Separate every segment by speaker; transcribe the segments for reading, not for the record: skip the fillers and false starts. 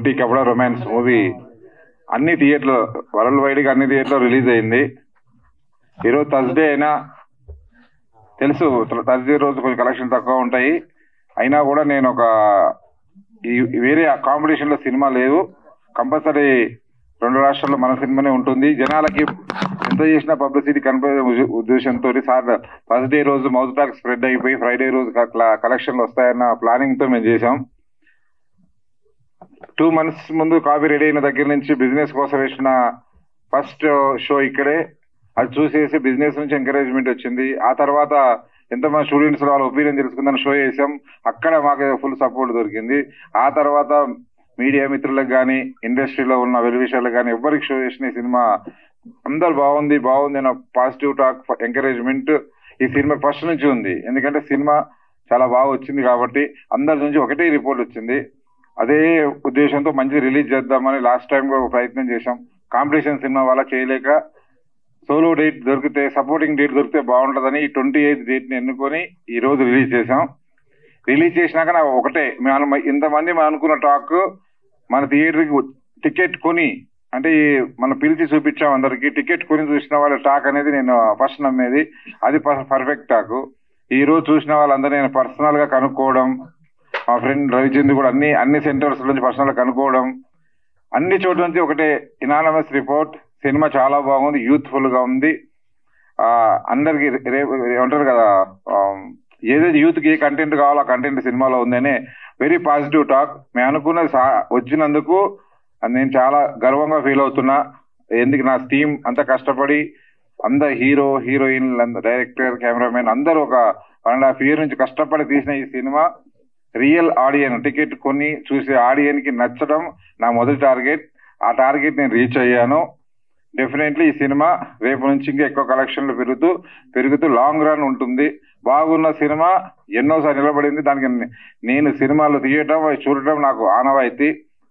Speaker 1: కోటి కపడా romance movie అన్ని థియేటర్లో వరల్డ్ వైడ్గా అన్ని థియేటర్లో రిలీజ్ అయింది. ఈరోజు థర్స్డే అయినా తెలుసు, థర్స్డే రోజు కొంచెం కలెక్షన్ తక్కువ ఉంటాయి. అయినా కూడా నేను వేరే కాంపిటీషన్లో సినిమా లేదు, కంపల్సరీ 2 రాష్ట్రాల్లో మన సినిమానే ఉంటుంది. జనాలకి ఎంత చేసినా పబ్లిసిటీ కనిపించే ఉద్దేశంతో థర్స్డే రోజు మౌత్ టాక్ స్ప్రెడ్ అయిపోయి ఫ్రైడే రోజు కలెక్షన్లు వస్తాయన్న ప్లానింగ్తో మేము చేసాం. 2 months ముందు కాపీ రెడీ అయిన దగ్గర నుంచి బిజినెస్ కోసం వేసిన ఫస్ట్ షో ఇక్కడే. అది చూసేసి బిజినెస్ నుంచి ఎంకరేజ్మెంట్ వచ్చింది. ఆ తర్వాత ఎంతమంది స్టూడెంట్స్ వాళ్ళ ఒపీనియన్ తెలుసుకుందని షో చేసాం. అక్కడ మాకు ఫుల్ సపోర్ట్ దొరికింది. ఆ తర్వాత మీడియా మిత్రులకు కానీ ఇండస్ట్రీలో ఉన్న వెల్విషర్లకు కానీ ఎవరికి షో చేసిన ఈ సినిమా అందరు బాగుంది అన్న పాజిటివ్ టాక్, ఎంకరేజ్మెంట్ ఈ సినిమా ఫస్ట్ నుంచి ఉంది. ఎందుకంటే సినిమా చాలా బాగా వచ్చింది కాబట్టి అందరి నుంచి ఒకటే రిపోర్ట్ వచ్చింది. అదే ఉద్దేశంతో మంచి రిలీజ్ చేద్దామని లాస్ట్ టైం ప్రయత్నం చేశాం. కాంపిటీషన్ సినిమా వల్ల చేయలేక సోలో డేట్ దొరికితే, సపోర్టింగ్ డేట్ దొరికితే బాగుంటుందని 28th డేట్ని ఎన్నుకొని ఈ రోజు రిలీజ్ చేసాం. రిలీజ్ చేసినాక నాకు ఒకటే, ఇంతమంది మనం అనుకున్న టాక్ మన థియేటర్కి టికెట్ కొని, అంటే మనం పిలిచి చూపించాం అందరికి, టికెట్ కొని చూసిన వాళ్ళ టాక్ అనేది నేను ఫస్ట్ నమ్మేది. అది పర్ఫెక్ట్ టాక్. ఈ రోజు చూసిన వాళ్ళందరూ నేను పర్సనల్ గా కనుక్కోవడం, మా ఫ్రెండ్ రవిచంద్ర కూడా అన్ని సెంటర్స్ నుంచి పర్సనల్ గా కనుక్కోవడం, అన్ని చోట్ల నుంచి ఒకటే ఇనానమస్ రిపోర్ట్. సినిమా చాలా బాగుంది, యూత్ఫుల్ గా ఉంది. అందరికి ఏమంటారు కదా, ఏదైతే యూత్ కి ఏ కంటెంట్ కావాలో ఆ కంటెంట్ సినిమాలో ఉందనే వెరీ పాజిటివ్ టాక్. మేము అనుకున్నది వచ్చినందుకు నేను చాలా గర్వంగా ఫీల్ అవుతున్నా. ఎందుకు నా టీం అంత కష్టపడి అందరు హీరోయిన్, డైరెక్టర్, కెమెరామెన్ అందరూ ఒక 1.5 year నుంచి కష్టపడి తీసిన ఈ సినిమా రియల్ ఆడియన్ టికెట్ కొని చూసే ఆడియన్ కి నచ్చడం నా మొదటి టార్గెట్. ఆ టార్గెట్ నేను రీచ్ అయ్యాను. డెఫినెట్లీ ఈ సినిమా రేపు నుంచి ఇంకా ఎక్కువ కలెక్షన్లు పెరుగుతూ లాంగ్ రన్ ఉంటుంది. బాగున్న సినిమా ఎన్నోసార్లు నిలబడింది. దానికి నేను సినిమాలు తీయటం చూడటం నాకు ఆనవాయితీ.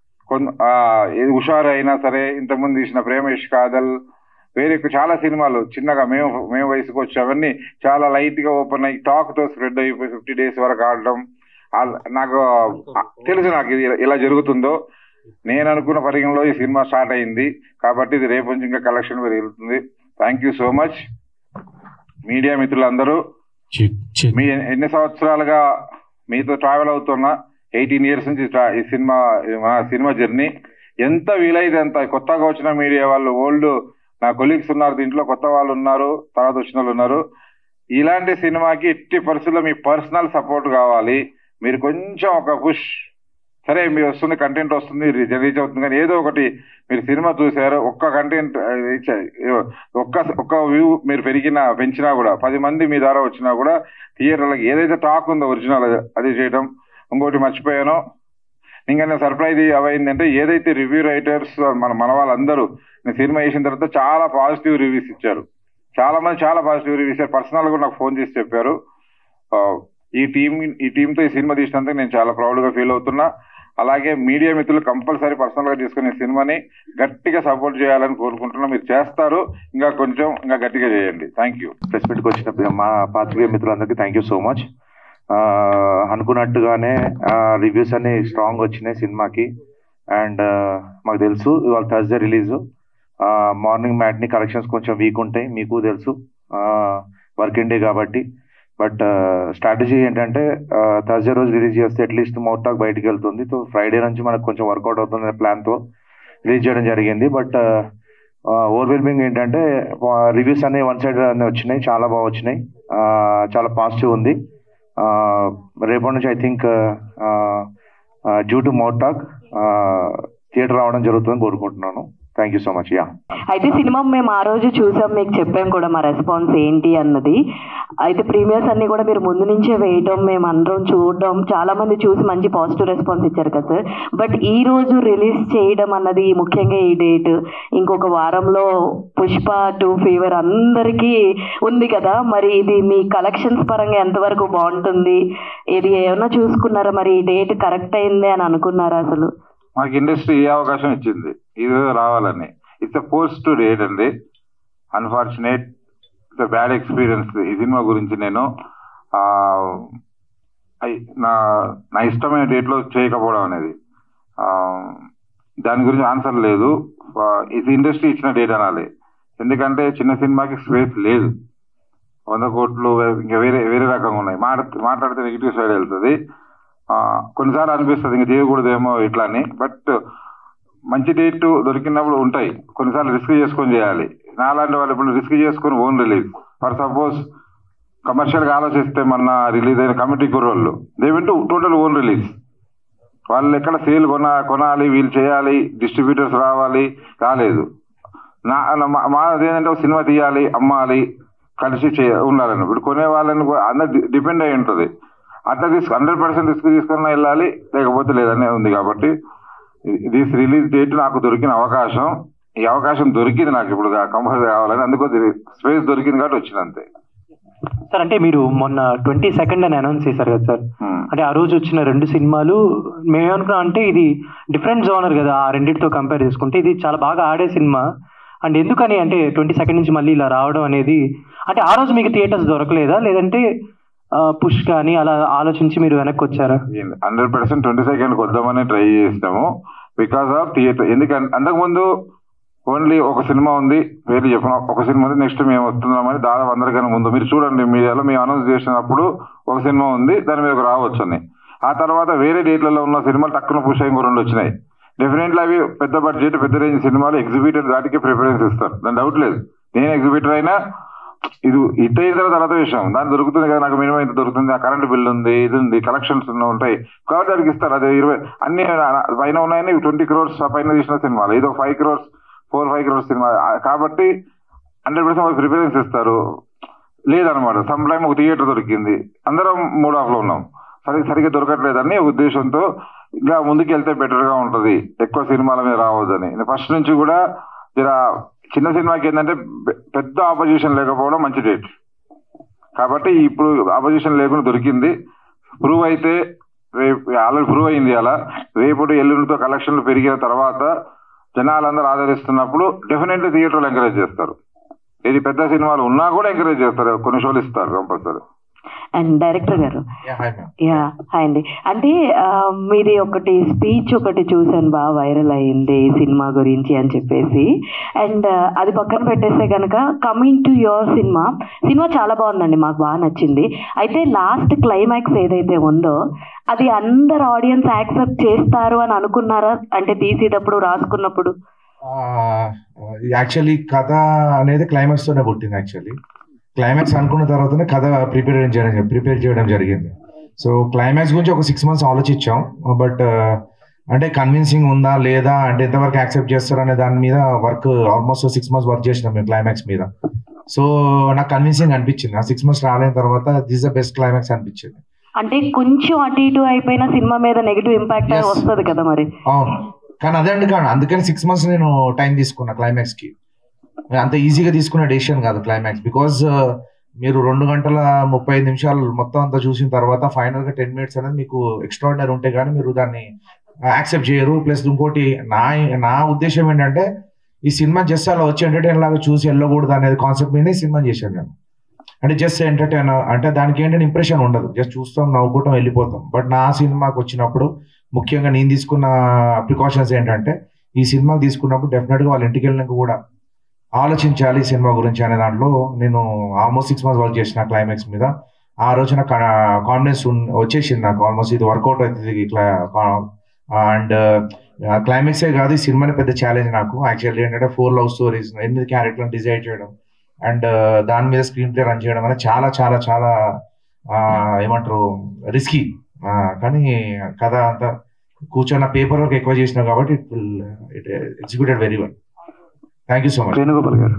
Speaker 1: హుషారు అయినా సరే, ఇంతకుముందు తీసిన ప్రేమేష్ కాదల్, వేరే చాలా సినిమాలు చిన్నగా మేము వయసుకు వచ్చి అవన్నీ చాలా లైట్ గా ఓపెన్ అయ్యి టాక్ తో స్ప్రెడ్ అయిపోయి 50 days వరకు ఆడటం నాకు తెలుసు. నాకు ఇది ఇలా జరుగుతుందో నేను అనుకున్న పరిగణలో ఈ సినిమా స్టార్ట్ అయింది కాబట్టి ఇది రేపు నుంచి ఇంకా కలెక్షన్ పెరుగుతుంది. Thank you so much media మిత్రులందరూ. మీ ఎన్ని సంవత్సరాలుగా మీతో ట్రావెల్ అవుతున్నా, 18 years నుంచి ఈ సినిమా జర్నీ. ఎంత వీలైతే అంత కొత్తగా వచ్చిన మీడియా వాళ్ళు, ఓల్డ్ నా కొలీగ్స్ ఉన్నారు, దీంట్లో కొత్త వాళ్ళు ఉన్నారు, తర్వాత వచ్చిన వాళ్ళు ఉన్నారు. ఇలాంటి సినిమాకి ఎట్టి పరిస్థితుల్లో మీ పర్సనల్ సపోర్ట్ కావాలి. మీరు కొంచెం ఒక పుష్, సరే మీరు వస్తుంది, కంటెంట్ వస్తుంది, రీచ్ అవుతుంది, కానీ ఏదో ఒకటి మీరు సినిమా చూసారు, ఒక్క కంటెంట్ ఒక్క వ్యూ మీరు పెంచినా కూడా, 10 మంది మీ ద్వారా వచ్చినా కూడా థియేటర్లకు ఏదైతే టాక్ ఉందో ఒరిజినల్ అది చేయడం. ఇంకోటి మర్చిపోయాను, ఇంకా నేను సర్ప్రైజ్ అయిందంటే ఏదైతే రివ్యూ రైటర్స్ మన వాళ్ళందరూ నేను సినిమా వేసిన తర్వాత చాలా పాజిటివ్ రివ్యూస్ ఇచ్చారు. చాలా మంది చాలా పాజిటివ్ రివ్యూస్ ఇచ్చారు. పర్సనల్ గా నాకు ఫోన్ చేసి చెప్పారు. ఈ టీంతో ఈ సినిమా తీసినందుకు నేను చాలా ప్రౌడ్ గా ఫీల్ అవుతున్నా. అలాగే మీడియా మిత్రులు కంపల్సరీ పర్సనల్ గా తీసుకుని సినిమాని గట్టిగా సపోర్ట్ చేయాలని కోరుకుంటున్నా. మీరు చేస్తారు, ఇంకా గట్టిగా చేయండి. Thank you.
Speaker 2: ప్రెస్ మీట్కి వచ్చిన మా పాత్రికేయ మిత్రులందరికీ థ్యాంక్ యూ సో మచ్. అనుకున్నట్టుగానే రివ్యూస్ అన్ని స్ట్రాంగ్ వచ్చినాయి సినిమాకి. అండ్ మాకు తెలుసు ఇవాళ Thursday release, morning matinee collections కొంచెం వీక్ ఉంటాయి, మీకు తెలుసు, వర్కింగ్ డే కాబట్టి. బట్ స్ట్రాటజీ ఏంటంటే థర్స్డే రోజు రిలీజ్ చేస్తే అట్లీస్ట్ మౌత్ టాక్ బయటికి వెళ్తుంది. సో ఫ్రైడే నుంచి మనకు కొంచెం వర్కౌట్ అవుతుంది అనే ప్లాన్తో రిలీజ్ చేయడం జరిగింది. బట్ ఓవర్వెల్మింగ్ ఏంటంటే రివ్యూస్ అన్ని వన్ సైడ్ అన్నీ వచ్చినాయి, చాలా బాగా వచ్చినాయి, చాలా పాజిటివ్ ఉంది. రేపటి నుంచి I think due to mouth talk theatre రావడం జరుగుతుందని కోరుకుంటున్నాను. Thank you so much. Yeah,
Speaker 3: అయితే సినిమా మేము ఆ రోజు చూసాం, మీకు చెప్పాం కూడా మా రెస్పాన్స్ ఏంటి అన్నది. అయితే ప్రీమియర్స్ అన్ని కూడా మీరు ముందు నుంచే వేయటం, మేము అందరం చూడడం, చాలా మంది చూసి మంచి పాజిటివ్ రెస్పాన్స్ ఇచ్చారు కదా సార్. బట్ ఈ రోజు రిలీజ్ చేయడం అన్నది, ముఖ్యంగా ఈ డేట్, ఇంకొక వారంలో పుష్ప 2 ఫీవర్ అందరికీ ఉంది కదా, మరి ఇది మీ కలెక్షన్స్ పరంగా ఎంతవరకు బాగుంటుంది, ఇది ఏమన్నా చూసుకున్నారా? మరి ఈ డేట్ కరెక్ట్ అయింది అని అనుకున్నారా? అసలు
Speaker 1: మాకు ఇండస్ట్రీ ఏ అవకాశం ఇచ్చింది ఇది రావాలని. ఇట్స్ ఎ పోస్ట్ డేట్ అండి. Unfortunate, it's a bad experience ఈ సినిమా గురించి. నేను నా ఇష్టమైన డేట్లో చేయకపోవడం అనేది దాని గురించి ఆన్సర్ లేదు. ఇది ఇండస్ట్రీ ఇచ్చిన డేట్ అనాలి. ఎందుకంటే చిన్న సినిమాకి స్పేస్ లేదు. 100 కోట్లు ఇంకా వేరే వేరే రకంగా ఉన్నాయి. మాట్లాడితే నెగిటివ్ సైడ్ వెళ్తుంది. కొన్నిసార్లు అనిపిస్తుంది ఇంకా చేయకూడదేమో ఇట్లా అని. బట్ మంచి డేట్ దొరికినప్పుడు ఉంటాయి. కొన్నిసార్లు రిస్క్ చేసుకొని చేయాలి. నాలాంటి వాళ్ళు ఇప్పుడు రిస్క్ చేసుకొని own release, for suppose commercial గా ఆలోచిస్తే మొన్న రిలీజ్ అయిన Committee Kurrollu they went total own release. వాళ్ళు ఎక్కడ సేల్ కొనాలి, వీళ్ళు చేయాలి, డిస్ట్రిబ్యూటర్స్ రాలేదు. మాదేంటంటే సినిమా తీయాలి, అమ్మాలి, కలిసి ఉండాలని. ఇప్పుడు కొనే వాళ్ళని అందరు డిపెండ్ అయి ఉంటుంది. అట్లా 100% రిస్క్ తీసుకుని వెళ్ళాలి, లేకపోతే లేదనే ఉంది. కాబట్టి దిస్ రిలీజ్ డేట్ నాకు దొరికిన అవకాశం, ఈ అవకాశం దొరికింది నాకు ఇప్పుడు కంపల్సరీ కావాలని. అందుకో స్పేస్ దొరికింది కాబట్టి వచ్చింది అంతే.
Speaker 4: సార్ అంటే మీరు మొన్న 22nd అని అనౌన్స్ చేశారు కదా సార్, అంటే ఆ రోజు వచ్చిన 2 సినిమాలు మేమేమనుకున్నాం అంటే ఇది డిఫరెంట్ జోనర్ కదా, ఆ రెండింటితో కంపేర్ చేసుకుంటే ఇది చాలా బాగా ఆడే సినిమా. అండ్ ఎందుకని అంటే 22nd నుంచి మళ్ళీ ఇలా రావడం అనేది, అంటే ఆ రోజు మీకు థియేటర్స్ దొరకలేదా, లేదంటే పుష్ కానీ అలా ఆలోచించి మీరు వెనక్కి వచ్చారా?
Speaker 1: 100% 22nd వద్దామని ట్రై చేసినాము బికాస్ ఆఫ్ థియేటర్. ఎందుకంటే అంతకుముందు ఓన్లీ ఒక సినిమా ఉంది, పేరు చెప్పిన ఒక సినిమా ఉంది, నెక్స్ట్ మేము వస్తున్నామని దాదాపు అందరికన్నా ముందు మీరు చూడండి మీడియాలో మేము అనౌన్స్ చేసినప్పుడు ఒక సినిమా ఉంది, దాని మీద రావచ్చు అని. ఆ తర్వాత వేరే డేట్లలో ఉన్న సినిమాలు టక్కున పుష్ అయ్యి 2 వచ్చినాయి. డెఫినెట్లీ అవి పెద్ద బడ్జెట్ పెద్ద రేంజ్ సినిమాలు ఎగ్జిబిటర్ దాటికి ప్రిఫరెన్స్ ఇస్తారు, దాని డౌట్ లేదు. నేను ఎగ్జిబిటర్ అయినా ఇది హిట్ అయిన తర్వాత విషయం, దాన్ని దొరుకుతుంది కదా, నాకు మినిమం ఇంత దొరుకుతుంది, ఆ కరెంట్ బిల్ ఉంది, ఇది ఉంది, కలెక్షన్స్ ఉంటాయి కాబట్టి దానికి ఇస్తారు. అదే 20 అన్ని పైన ఉన్నాయని 20 crores పైన తీసిన సినిమాలు, ఏదో 5 crores 4-5 crores సినిమా కాబట్టి 100% ప్రిఫరెన్స్ ఇస్తారు. లేదనమాట సమ్ టైమ్ ఒక థియేటర్ దొరికింది, అందరం మూడ్ ఆఫ్ లో ఉన్నాం, సరిగ్గా దొరకట్లేదని ఉద్దేశంతో ఇంకా ముందుకు వెళ్తే బెటర్ గా ఉంటది, ఎక్కువ సినిమాల మీద రావద్దని. ఫస్ట్ నుంచి కూడా చిన్న సినిమాకి ఏంటంటే పెద్ద ఆపోజిషన్ లేకపోవడం మంచి డేట్ కాబట్టి ఇప్పుడు ఆపోజిషన్ లేకుండా దొరికింది. ప్రూవ్ అయితే రేపు ఆల్రెడీ ప్రూవ్ అయింది. అలా రేపు ఎల్లుండితో కలెక్షన్లు పెరిగిన తర్వాత జనాలందరూ ఆదరిస్తున్నప్పుడు డెఫినెట్లీ థియేటర్లు ఎంకరేజ్ చేస్తారు. ఇది పెద్ద సినిమాలు ఉన్నా కూడా ఎంకరేజ్ చేస్తారు, కొన్ని షోలు ఇస్తారు కంపల్సరీ.
Speaker 3: అండ్ డైరెక్టర్ గారు, హాయ్ అండి. అంటే మీది ఒకటి స్పీచ్ ఒకటి చూసాను, బాగా వైరల్ అయ్యింది సినిమా గురించి అని చెప్పేసి. అండ్ అది పక్కన పెట్టేస్తే కనుక కమింగ్ టు యువర్ సినిమా చాలా బాగుందండి, మాకు బాగా నచ్చింది. అయితే లాస్ట్ క్లైమాక్స్ ఏదైతే ఉందో అది అందరు ఆడియన్స్ యాక్సెప్ట్ చేస్తారు అని అనుకున్నారా, అంటే తీసేటప్పుడు రాసుకున్నప్పుడు?
Speaker 5: యాక్చువల్లీ కథ అనేది క్లైమాక్స్ తోనే పుట్టింది. యాక్చువల్లీ క్లైమాక్స్ అనుకున్న తర్వాతనే కథ ప్రిపేర్ చేయడం జరిగింది. సో క్లైమాక్స్ గురించి ఒక 6 months ఆలోచించాం. బట్ అంటే కన్విన్సింగ్ ఉందా లేదా, అంటే ఎంతవరకు యాక్సెప్ట్ చేస్తారు అనే దాని మీద వర్క్ ఆల్మోస్ట్ 6 months వర్క్ చేసినాం మేము క్లైమాక్స్ మీద. సో నాకు కన్విన్సింగ్ అనిపించింది. ఆ 6 months రాలేని తర్వాత దిస్ ద బెస్ట్ క్లైమాక్స్ అనిపించింది.
Speaker 3: అంటే కొంచెం అటు ఇటు అయిపోయిన సినిమా మీద నెగిటివ్ ఇంపాక్ట్ వస్తుంది కదా మరి.
Speaker 5: అవును, కానీ అదే అండి కాదు, అందుకని 6 months నేను టైం తీసుకున్నా క్లైమాక్స్ కి. అంత ఈజీగా తీసుకున్న డెసిషన్ కాదు క్లైమాక్స్, బికాజ్ మీరు 2 గంటల 35 నిమిషాలు మొత్తం అంతా చూసిన తర్వాత ఫైనల్ గా 10 minutes అనేది మీకు ఎక్స్ట్రాడినరీ ఉంటే కానీ మీరు దాన్ని యాక్సెప్ట్ చేయరు. ప్లస్ ఇంకోటి నా ఉద్దేశం ఏంటంటే ఈ సినిమా జస్ట్ అలా వచ్చి ఎంటర్టైన్ లాగా చూసి వెళ్ళకూడదు అనేది కాన్సెప్ట్ మీద ఈ సినిమా చేశాను నేను. అంటే జస్ట్ ఎంటర్టైన్ అంటే దానికి ఏంటంటే ఇంప్రెషన్ ఉండదు, జస్ట్ చూస్తాం నవ్వుకుంటాం వెళ్ళిపోతాం. బట్ నా సినిమాకి వచ్చినప్పుడు ముఖ్యంగా నేను తీసుకున్న ప్రికాషన్స్ ఏంటంటే ఈ సినిమాకి తీసుకున్నప్పుడు డెఫినెట్ గా వాళ్ళ ఇంటికి వెళ్ళినాక కూడా ఆలోచించాలి సినిమా గురించి అనే దాంట్లో నేను ఆల్మోస్ట్ 6 months వర్క్ చేసిన క్లైమాక్స్ మీద. ఆ రోజు నాకు కాన్ఫిడెన్స్ వచ్చేసింది, నాకు ఆల్మోస్ట్ ఇది వర్కౌట్ అవుతుంది ఇట్లా. అండ్ క్లైమాక్సే కాదు ఈ సినిమాని పెద్ద ఛాలెంజ్ నాకు. యాక్చువల్లీ ఏంటంటే 4 love stories 8 క్యారెక్టర్లను డిజైడ్ చేయడం అండ్ దాని మీద స్క్రీన్ ప్లే రన్ చేయడం అనేది చాలా చాలా చాలా ఏమంటారు రిస్కీ. కానీ కథ అంతా కూర్చొన్న పేపర్ వర్క్ ఎక్కువ చేసినాం కాబట్టి it executed very well. Thank you so much.
Speaker 4: Venugopal గారు,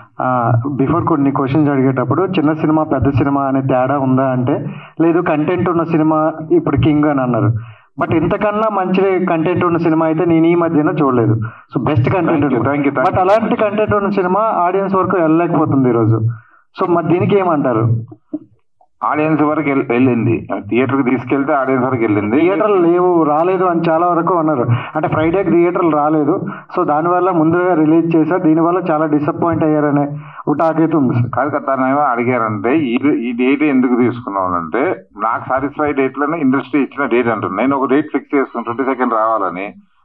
Speaker 4: బిఫోర్ కొన్ని క్వశ్చన్స్ అడిగేటప్పుడు చిన్న సినిమా పెద్ద సినిమా అనే తేడా ఉందా అంటే లేదు, కంటెంట్ ఉన్న సినిమా ఇప్పుడు కింగ్ అని అన్నారు. బట్ ఇంతకన్నా మంచి కంటెంట్ ఉన్న సినిమా అయితే నేను ఈ మధ్యన చూడలేదు. సో బెస్ట్ కంటెంట్ ఉంది, బట్ అలాంటి కంటెంట్ ఉన్న సినిమా ఆడియన్స్ వరకు వెళ్ళలేకపోతుంది ఈరోజు. సో మరి దీనికి ఏమంటారు?
Speaker 1: ఆడియన్స్ వరకు వెళ్ళింది, థియేటర్ కి తీసుకెళ్తే ఆడియన్స్ వరకు వెళ్ళింది.
Speaker 4: థియేటర్లు లేవు, రాలేదు అని చాలా వరకు అన్నారు. అంటే ఫ్రైడేకి థియేటర్లు రాలేదు, సో దానివల్ల ముందుగా రిలీజ్ చేశారు, దీనివల్ల చాలా డిసప్పాయింట్ అయ్యారనే టాకైతే ఉంది.
Speaker 1: కాదు కదా, ఏమో అడిగారంటే ఈ డేట్ ఎందుకు తీసుకున్నాం అంటే నాకు సాటిస్ఫై డేట్ లోనే ఇండస్ట్రీ ఇచ్చిన డేట్ అంటుంది. నేను ఒక డేట్ ఫిక్స్ చేసుకుని 22nd రావాలని,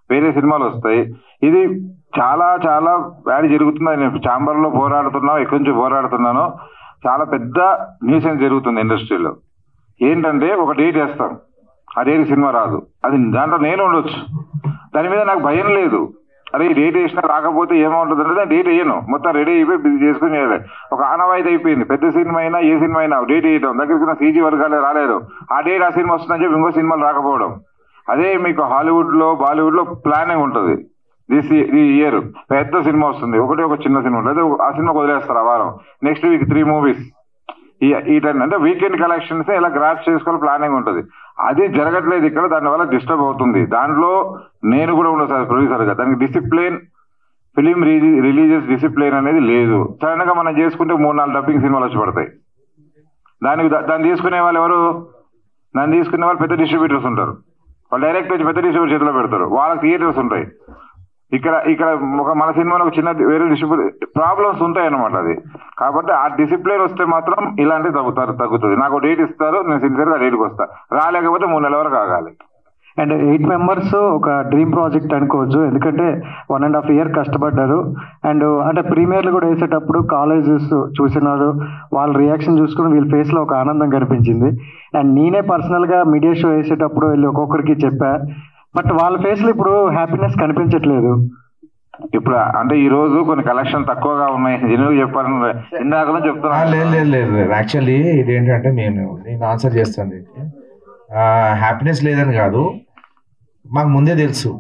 Speaker 1: వేరే సినిమాలు వస్తాయి. ఇది చాలా చాలా బ్యాడ్ జరుగుతుంది. నేను ఛాంబర్ లో పోరాడుతున్నాను, ఎక్కడి నుంచి పోరాడుతున్నాను. చాలా పెద్ద న్యూసెన్స్ జరుగుతుంది ఇండస్ట్రీలో. ఏంటంటే ఒక డేట్ వేస్తాం, ఆ డేట్ సినిమా రాదు. అది దాంట్లో నేను ఉండొచ్చు, దాని మీద నాకు భయం లేదు. అరే ఈ డేట్ వేసినా రాకపోతే ఏమవుతుంది అంటే నేను డేట్ వేయను, మొత్తం రెడీ అయిపోయి బిజీ చేసుకుని ఒక ఆనవాయితీ అయిపోయింది. పెద్ద సినిమా అయినా ఏ సినిమా అయినా డేట్ వేయడం, దగ్గర సీజీ వర్గాలే రాలేరు, ఆ డేట్ ఆ సినిమా వస్తుందని చెప్పి ఇంకో సినిమాలు రాకపోవడం. అదే మీకు హాలీవుడ్ లో బాలీవుడ్ లో ప్లానింగ్ ఉంటుంది. ఈ ఇయర్ పెద్ద సినిమా వస్తుంది, ఒక చిన్న సినిమా ఉంటుంది, ఆ సినిమాకి వదిలేస్తారు ఆ వారం, నెక్స్ట్ వీక్ 3 మూవీస్. ఈ టైం అంటే వీకెండ్ కలెక్షన్స్ ఇలా గ్రాప్ చేసుకోవాలి, ప్లానింగ్ ఉంటుంది. అది జరగట్లేదు ఇక్కడ, దానివల్ల డిస్టర్బ్ అవుతుంది. దాంట్లో నేను కూడా ఉండదు సార్ ప్రొడ్యూసర్ గా. దానికి డిసిప్లిన్, ఫిలిం రిలీజియస్ డిసిప్లిన్ అనేది లేదు. సడన్ గా మనం చేసుకుంటే 3-4 డబ్బింగ్ సినిమాలు వచ్చి పడతాయి. దాన్ని తీసుకునే వాళ్ళు ఎవరు? దాన్ని తీసుకునే వాళ్ళు పెద్ద డిస్ట్రిబ్యూటర్స్ ఉంటారు. వాళ్ళు డైరెక్ట్ వచ్చి పెద్ద డిస్ట్రిబ్యూటర్ చేతిలో పెడతారు, వాళ్ళకి థియేటర్స్ ఉంటాయి. ఇక్కడ ఒక మన సినిమాలో ఒక చిన్న వేరే డిస్ట్రిబ్యూటర్ ప్రాబ్లమ్స్ ఉంటాయి అన్నమాట. అది కాబట్టి ఆ డిసిప్లిన్ వస్తే మాత్రం ఇలాంటివి తగ్గుతుంది. నాకు డేట్ ఇస్తారు, నేను సిన్సియర్గా డేట్కి వస్తా. రాలేకపోతే 3 నెలల వరకు ఆగాలి.
Speaker 4: అండ్ 8 మెంబర్స్ ఒక డ్రీమ్ ప్రాజెక్ట్ అనుకోవచ్చు, ఎందుకంటే 1.5 year కష్టపడ్డారు. అండ్ అంటే ప్రీమియర్లు కూడా వేసేటప్పుడు కాలేజెస్ చూసినారు, వాళ్ళ రియాక్షన్ చూసుకుని వీళ్ళ ఫేస్లో ఒక ఆనందం కనిపించింది. అండ్ నేనే పర్సనల్గా మీడియా షో వేసేటప్పుడు వెళ్ళి ఒక్కొక్కరికి చెప్పా, బట్ వాళ్ళ ఫేస్లో ఇప్పుడు హ్యాపీనెస్ కనిపించట్లేదు.
Speaker 1: ఇప్పుడు అంటే ఈ రోజు కొన్ని కలెక్షన్ తక్కువగా ఉన్నాయి, జనులు చెప్పాలని ఇందాక చెప్తున్నా.
Speaker 5: లేదు యాక్చువల్లీ ఇదేంటంటే నేను ఆన్సర్ చేస్తాను. హ్యాపీనెస్ లేదని కాదు, మాకు ముందే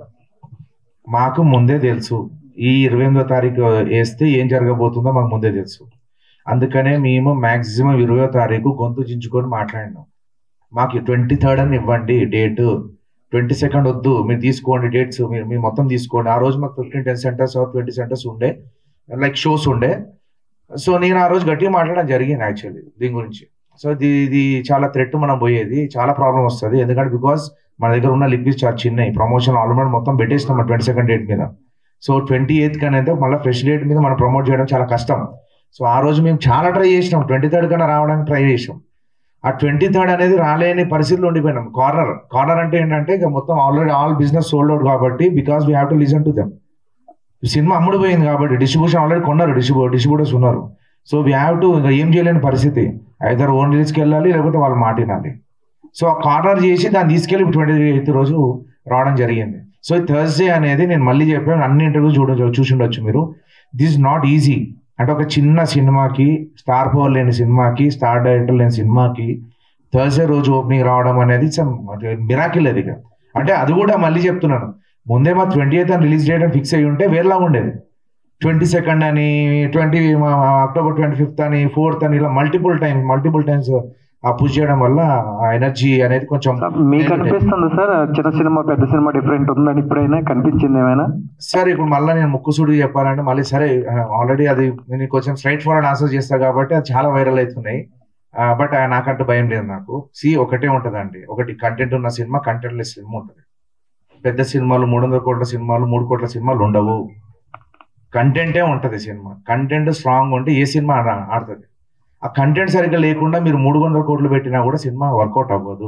Speaker 5: తెలుసు ఈ 28వ తారీఖు వేస్తే ఏం జరగబోతుందో మాకు ముందే తెలుసు. అందుకనే మేము మాక్సిమం 20వ తారీఖు గొంతు చించుకొని మాట్లాడినాం. మాకు 23rd అని ఇవ్వండి డేట్, 22nd వద్దు, మీరు తీసుకోండి డేట్స్, మీరు మొత్తం తీసుకోండి. ఆ రోజు మాకు 15-10 సెంటర్స్ 20 సెంటర్స్ ఉండే, లైక్ షోస్ ఉండే. సో నేను ఆ రోజు గట్టిగా మాట్లాడడం జరిగింది యాక్చువల్లీ దీని గురించి. సో ఇది చాలా థ్రెట్ మనం పోయేది, చాలా ప్రాబ్లం వస్తుంది. ఎందుకంటే బికాస్ మన దగ్గర ఉన్న లిక్విడ్స్ చాలా చిన్నవి, ప్రమోషన్ ఆల్రెడీ మొత్తం పెట్టేసినాం 22nd డేట్ మీద. సో 28th అనేది మళ్ళీ ఫ్రెష్ డేట్ మీద మనం ప్రమోట్ చేయడం చాలా కష్టం. సో ఆ రోజు మేము చాలా ట్రై చేసినాం, 23rd కన్నా రావడానికి ట్రై చేసాం. ఆ 23rd అనేది రాలేని పరిస్థితుల్లో ఉండిపోయినాం. కార్నర్ అంటే ఏంటంటే ఇక మొత్తం already all business sold out కాబట్టి, because we have to listen to them. Cinema అమ్ముడిపోయింది కాబట్టి డిస్ట్రిబ్యూషన్ ఆల్రెడీ కొన్నారు, డిస్ట్రిబ్యూటర్స్ ఉన్నారు. సో వీ హ్యావ్ టు ఇంకా ఏం చేయలేని పరిస్థితి, ఐదర్ ఓన్ రిలీజ్కి వెళ్ళాలి లేకపోతే వాళ్ళు మాట వినాలి. సో ఆ కార్నర్ చేసి దాన్ని తీసుకెళ్ళి 28th రోజు రావడం జరిగింది. సో థర్స్డే అనేది నేను మళ్ళీ చెప్పాను, అన్ని ఇంటర్వ్యూ చూసిండొచ్చు మీరు. This not easy. అంటే ఒక చిన్న సినిమాకి, స్టార్ పవర్ లేని సినిమాకి, స్టార్ డైరెక్టర్ లేని సినిమాకి థర్స్డే రోజు ఓపెనింగ్ రావడం అనేది మిరాకిల్. అది అంటే అది కూడా మళ్ళీ చెప్తున్నాను, ముందే మా 28th అని రిలీజ్ డేట్ అని ఫిక్స్ అయ్యి ఉంటే వేరేలా ఉండేది. 22nd అని, October 25th అని, 4th అని, ఇలా మల్టిపుల్ టైమ్స్ పుష్ చేయడం వల్ల ఆ ఎనర్జీ అనేది కొంచెం
Speaker 4: మీకు అనిపిస్తుంది సార్ చిన్న సినిమా పెద్ద సినిమా డిఫరెంట్ ఉందని ఇప్పుడైనా కనిపించింది ఏమైనా?
Speaker 5: సార్ ఇప్పుడు మళ్ళీ నేను ముక్కుసూడి చెప్పాలంటే మళ్ళీ సరే, ఆల్రెడీ అది నేను కొంచెం స్ట్రైట్ ఫార్వర్డ్ ఆన్సర్ చేస్తా కాబట్టి అది చాలా వైరల్ అవుతున్నాయి. బట్ నాకంటే భయం లేదు. నాకు ఒకటే ఉంటుందండి, ఒకటి కంటెంట్ ఉన్న సినిమా, కంటెంట్ లెస్ సినిమా ఉంటుంది. పెద్ద సినిమాలు 300 కోట్ల సినిమాలు, 3 కోట్ల సినిమాలు ఉండవు. కంటెంటే ఉంటుంది సినిమా. కంటెంట్ స్ట్రాంగ్ ఉంటే ఏ సినిమా ఆడుతుంది. ఆ కంటెంట్ సరిగ్గా లేకుండా మీరు 300 కోట్లు పెట్టినా కూడా సినిమా వర్కౌట్